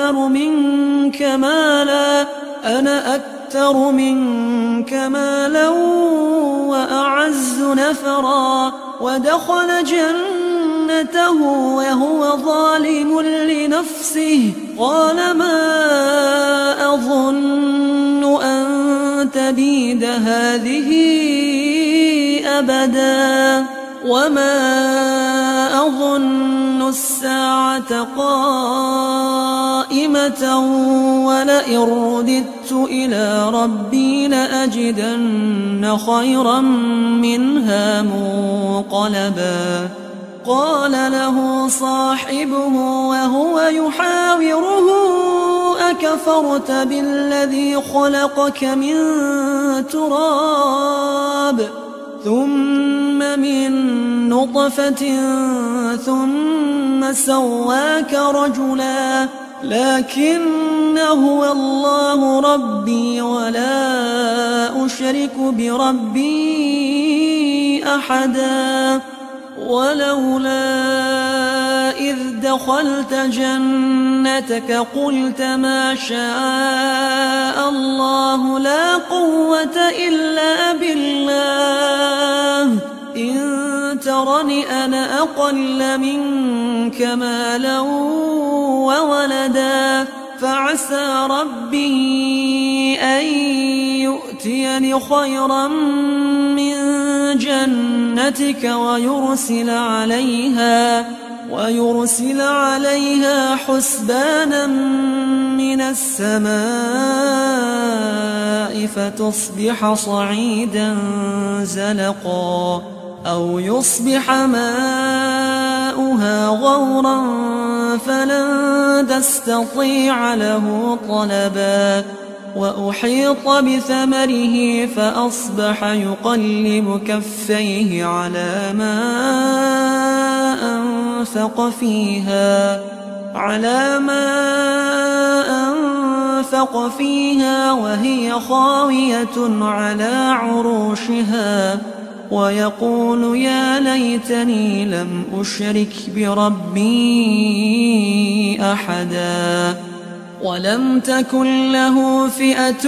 أكثر منك مالا وأعز نفرا ودخل جنته وهو ظالم لنفسه قال ما أظن أن تبيد هذه أبدا وما أظن الساعة قائمة ولئن رددت إلى ربي لأجدن خيرا منها منقلبا قال له صاحبه وهو يحاوره أكفرت بالذي خلقك من تراب ثم من نطفة ثم سواك رجلا لكن هو الله ربي ولا أشرك بربي أحدا ولولا إذ دخلت جنتك قلت ما شاء الله لا قوة إلا بالله إن ترني أنا أقل منك مالا وولدا فعسى ربي أن يؤتيني خيرا من جنتك ويرسل عليها حسبانا من السماء فتصبح صعيدا زلقا أو يصبح ماؤها غورا فلن تستطيع له طلبا وأحيط بثمره فأصبح يقلب كفيه على ما أنفق فيها وهي خاوية على عروشها ويقول يا ليتني لم أشرك بربي أحدا ولم تكن له فئة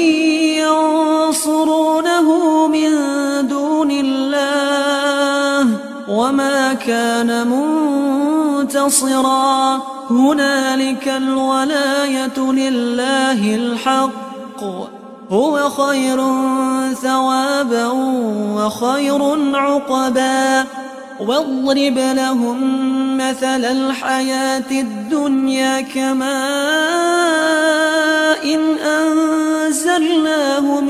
ينصرونه من دون الله وما كان منتصرا هنالك الولاية لله الحق هو خير ثوابا وخير عقبا واضرب لهم مثل الحياة الدنيا كماء أنزلناه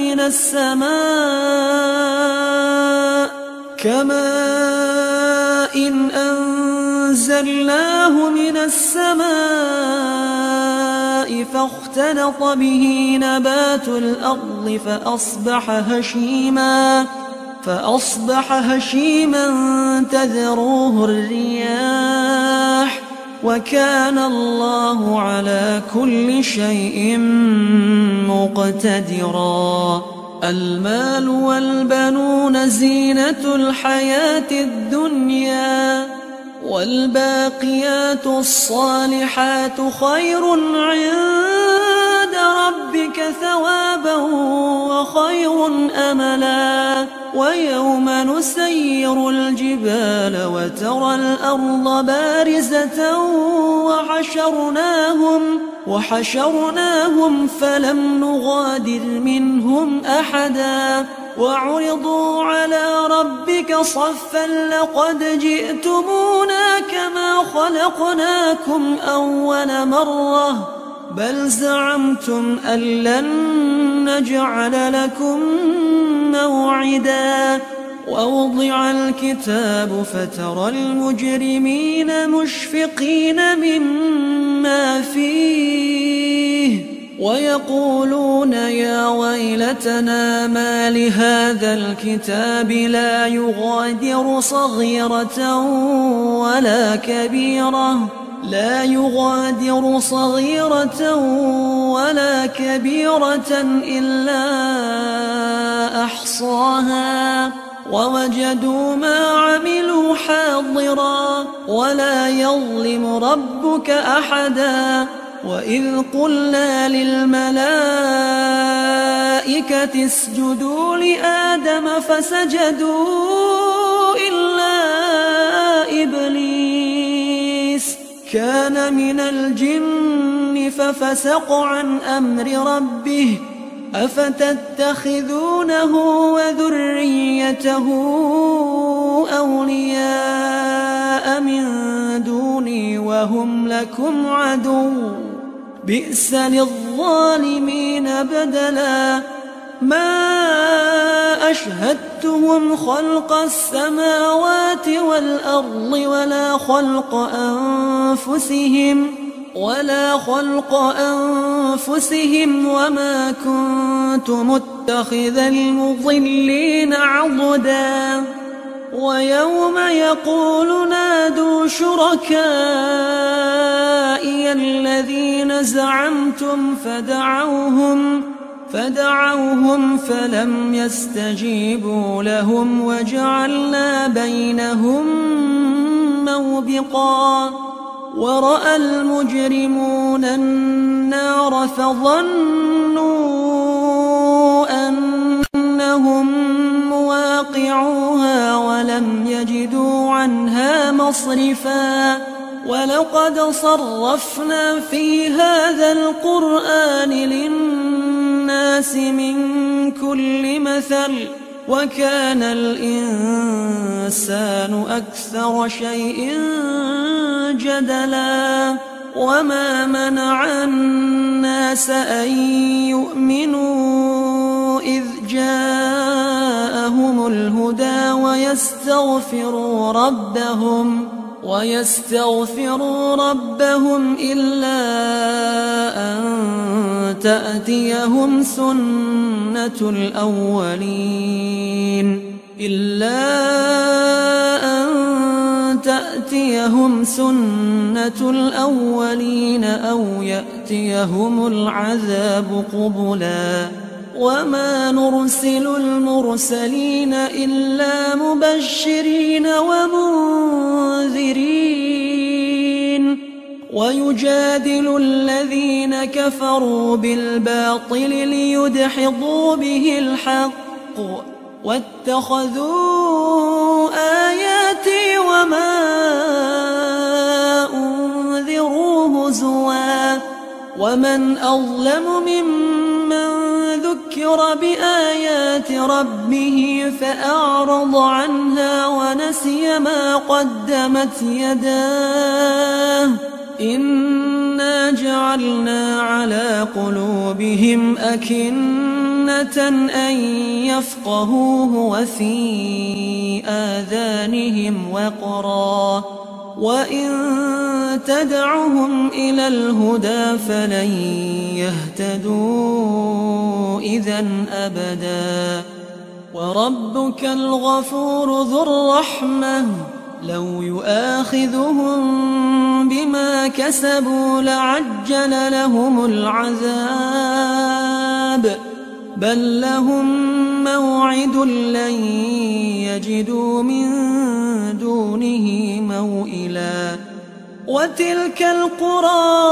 من السماء فاختلط به نبات الأرض فأصبح هشيما تذروه الرياح وكان الله على كل شيء مقتدرا المال والبنون زينة الحياة الدنيا والباقيات الصالحات خير عند ربك ثوابا وخير أملا ويوم نسير الجبال وترى الأرض بارزة وحشرناهم فلم نغادر منهم أحدا وعرضوا على ربك صفا لقد جئتمونا كما خلقناكم أول مرة بل زعمتم أن لن نجعل لكم موعدا ووضع الكتاب فترى المجرمين مشفقين مما فيه ويقولون يا ويلتنا ما لهذا الكتاب لا يغادر صغيرة ولا كبيرة إلا أحصاها ووجدوا ما عملوا حاضرا ولا يظلم ربك أحدا وإذ قلنا للملائكة اسجدوا لآدم فسجدوا إلا إبليس كان من الجن ففسق عن أمر ربه أفتتخذونه وذريته أولياء من دوني وهم لكم عدو بئس للظالمين بدلا ما أشهدتهم خلق السماوات والأرض ولا خلق أنفسهم وما كنت متخذ المضلين عضدا ويوم يقول نادوا شركائي الذين زعمتم فدعوهم فلم يستجيبوا لهم وجعلنا بينهم موبقا ورأى المجرمون النار فظنوا أنهم مواقعوها ولم يجدوا عنها مصرفا ولقد صرفنا في هذا القرآن للناس من كل مثل وكان الإنسان أكثر شيء جدلا وما منع الناس أن يؤمنوا إذ جاءهم الهدى ويستغفروا ربهم إلا أن تأتيهم سنة الأولين أو يأتيهم العذاب قبلا وما نرسل المرسلين إلا مبشرين ومنذرين ويجادل الذين كفروا بالباطل ليدحضوا به الحق واتخذوا آياتي وما أنذروا هزوا ومن أظلم ممن ذكر بآيات ربه فأعرض عنها ونسي ما قدمت يداه إنا جعلنا على قلوبهم أكنة أن يفقهوه وفي آذانهم وقرا وإن تدعهم إلى الهدى فلن يهتدوا إذا أبدا وربك الغفور ذو الرحمة لو يؤاخذهم بما كسبوا لعجل لهم العذاب بل لهم موعد لن يجدوا من دونه موئلا وتلك القرى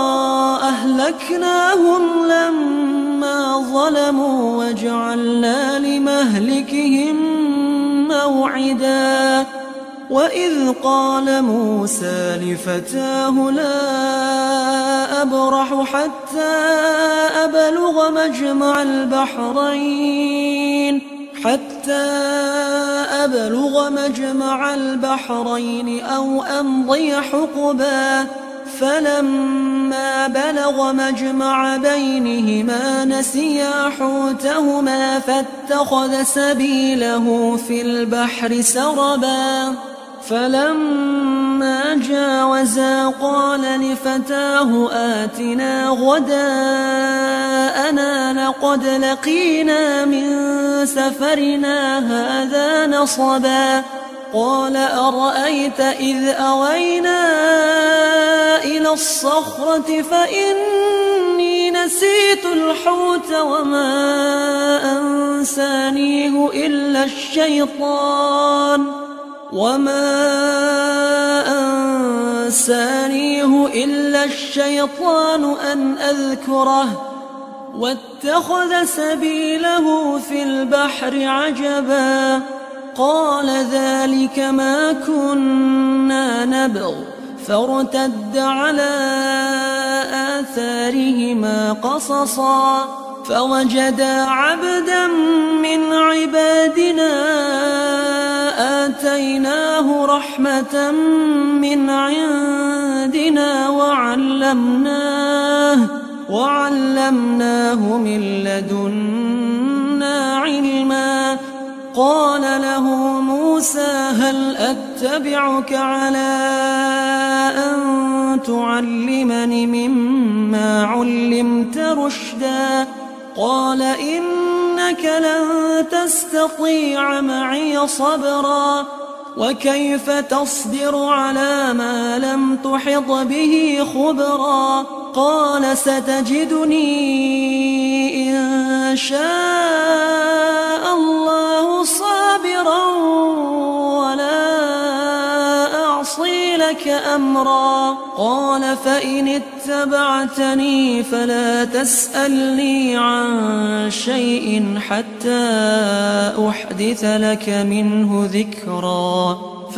أهلكناهم لما ظلموا وجعلنا لمهلكهم موعدا وإذ قال موسى لفتاه لا أبرح حتى أبلغ مجمع البحرين أو أمضي حقبا فلما بلغ مجمع بينهما نسيا حوتهما فاتخذ سبيله في البحر سربا فلما جاوزا قال لفتاه آتنا غداءنا لقد لقينا من سفرنا هذا نصبا قال أرأيت إذ أوينا إلى الصخرة فإني نسيت الحوت وما أنسانيه إلا الشيطان أن أذكره واتخذ سبيله في البحر عجبا قال ذلك ما كنا نبغ فارتد على آثارهما قصصا فوجدا عبدا من عبادنا آتيناه رحمة من عندنا وعلمناه من لدنا علما قال له موسى هل أتبعك على أن تعلمني مما علمت رشدا قال إنك لن تستطيع معي صبرا وكيف تصبر على ما لم تحط به خبرا قال ستجدني إن شاء الله صابرا ولا أعصي لك أمرا قال فإن اتبعتني فلا تسألني عن شيء حتى أحدث لك منه ذكرا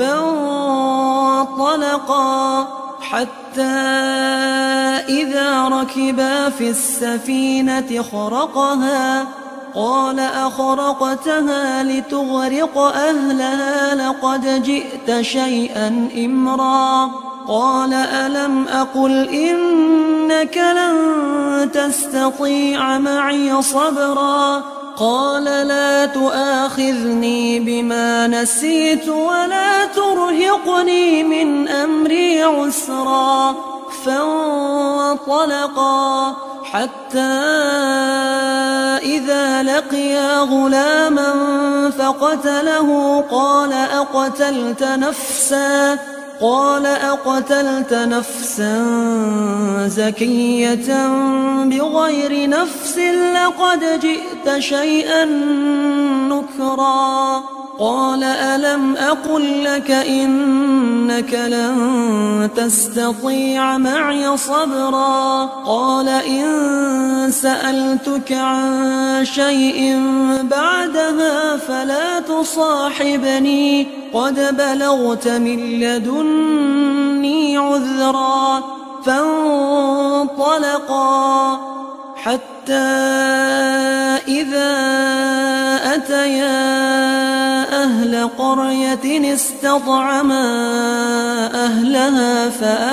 فانطلقا حتى إذا ركبا في السفينة خرقها قال أخرقتها لتغرق أهلها لقد جئت شيئا إمرا قال ألم أقل إنك لن تستطيع معي صبرا قال لا تؤاخذني بما نسيت ولا ترهقني من أمري عسرا فانطلقا حتى إذا لقيا غلاما فقتله قال أقتلت نفسا زكية بغير نفس لقد جئت شيئا نكرا. قال ألم أقل لك إنك لن تستطيع معي صبرا. قال إن سألتك عن شيء بعدها فلا تصاحبني قد بلغت من لدني عذرا. فانطلقا حتى إذا أتيا أهل قرية استطعما أهلها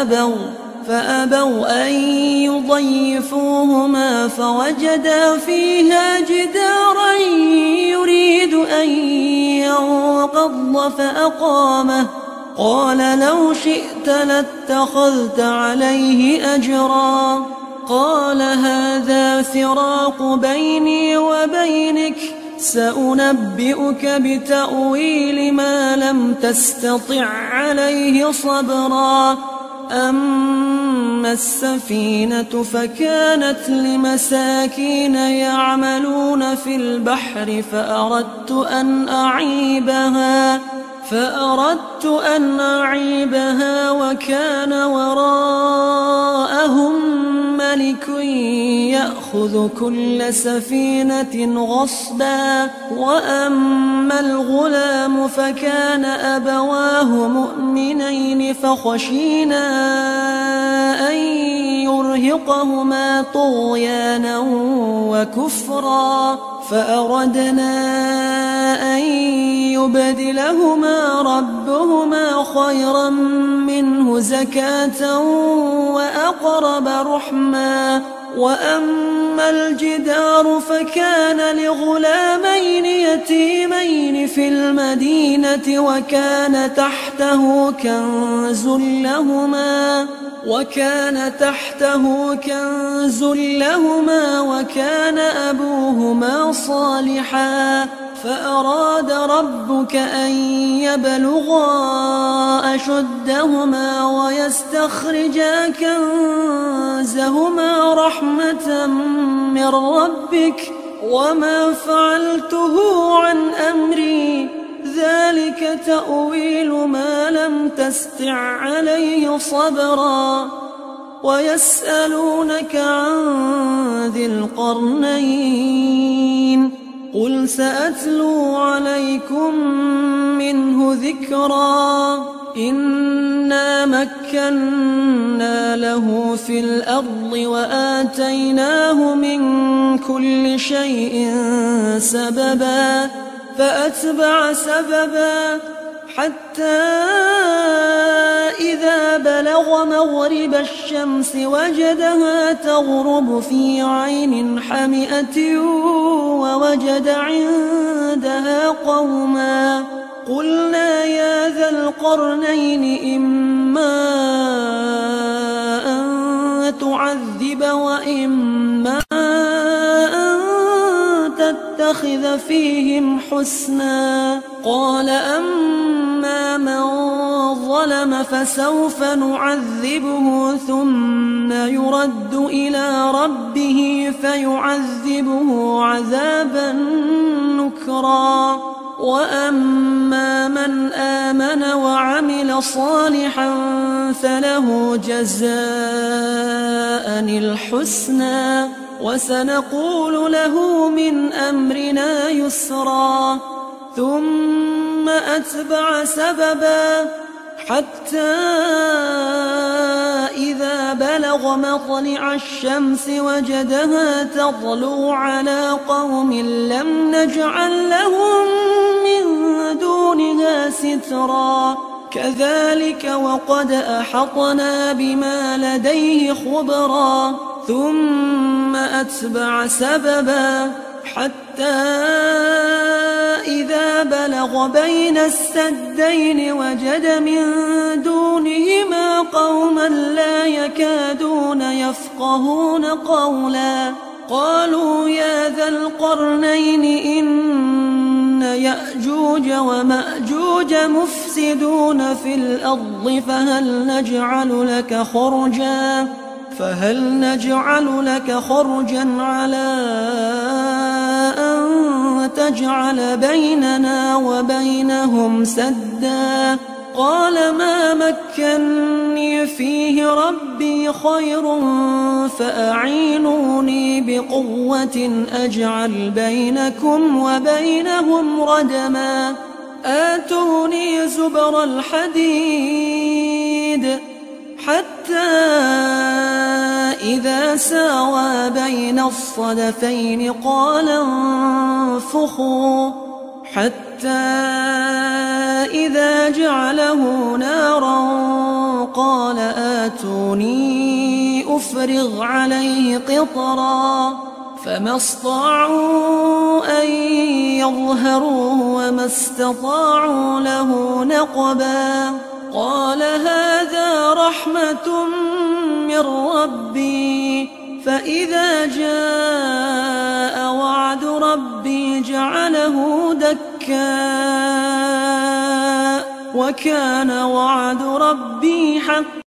فأبوا أن يضيفوهما فوجدا فيها جدارا يريد أن ينقض فأقامه. قال لو شئت لاتخذت عليه أجرا. قال هذا فراق بيني وبينك سأنبئك بتأويل ما لم تستطع عليه صبرا. أما السفينة فكانت لمساكين يعملون في البحر فأردت أن أعيبها وكان وراءهم ملك يأخذ كل سفينة غصبا. وأما الغلام فكان أبواه مؤمنين فخشينا أن يرهقهما طغيانا وكفرا فأردنا أن يبدلهما ربهما خيرا منه زكاة وأقرب رحما. وأما الجدار فكان لغلامين يتيمين في المدينة وكان تحته كنز لهما وكان أبوهما صالحا. فأراد ربك أن يبلغا أشدهما ويستخرجا كنزهما رحمة من ربك وما فعلته عن أمري ذلك تأويل ما لم تستع عليه صبرا. ويسألونك عن ذي القرنين قل سأتلو عليكم منه ذكرا. إنا مكنا له في الأرض وآتيناه من كل شيء سببا فأتبع سببا حتى إذا بلغ مغرب الشمس وجدها تغرب في عين حمئة ووجد عندها قوما. قلنا يا ذا القرنين إما أن تعذب وإما أن تتخذ فيهم حسنا. قال أما من ظلم فسوف نعذبه ثم يرد إلى ربه فيعذبه عذابا نكرا. وأما من آمن وعمل صالحا فله جزاء الحسنى وسنقول له من أمرنا يسرا. ثم أتبع سببا حتى إذا بلغ مطلع الشمس وجدها تطلع على قوم لم نجعل لهم من دونها سترا. كذلك وقد أحطنا بما لديه خبرا. ثم أتبع سببا حتى إذا بلغ بلغ بين السدين وجد من دونهما قوما لا يكادون يفقهون قولا قالوا يا ذا القرنين إن يأجوج ومأجوج مفسدون في الأرض فهل نجعل لك خرجا على أن تجعل بيننا وبينهم سدا قال ما مكني فيه ربي خير فأعينوني بقوة أجعل بينكم وبينهم ردما آتوني زبر الحديد حتى إذا ساوى بين الصدفين قال انفخوا حتى إذا جعله نارا قال آتوني أفرغ عليه قطرا فما استطاعوا أن يظهروه وما استطاعوا له نقبا قال هذا رحمة من ربي فإذا جاء وعد ربي جعله دكا وكان وعد ربي حقا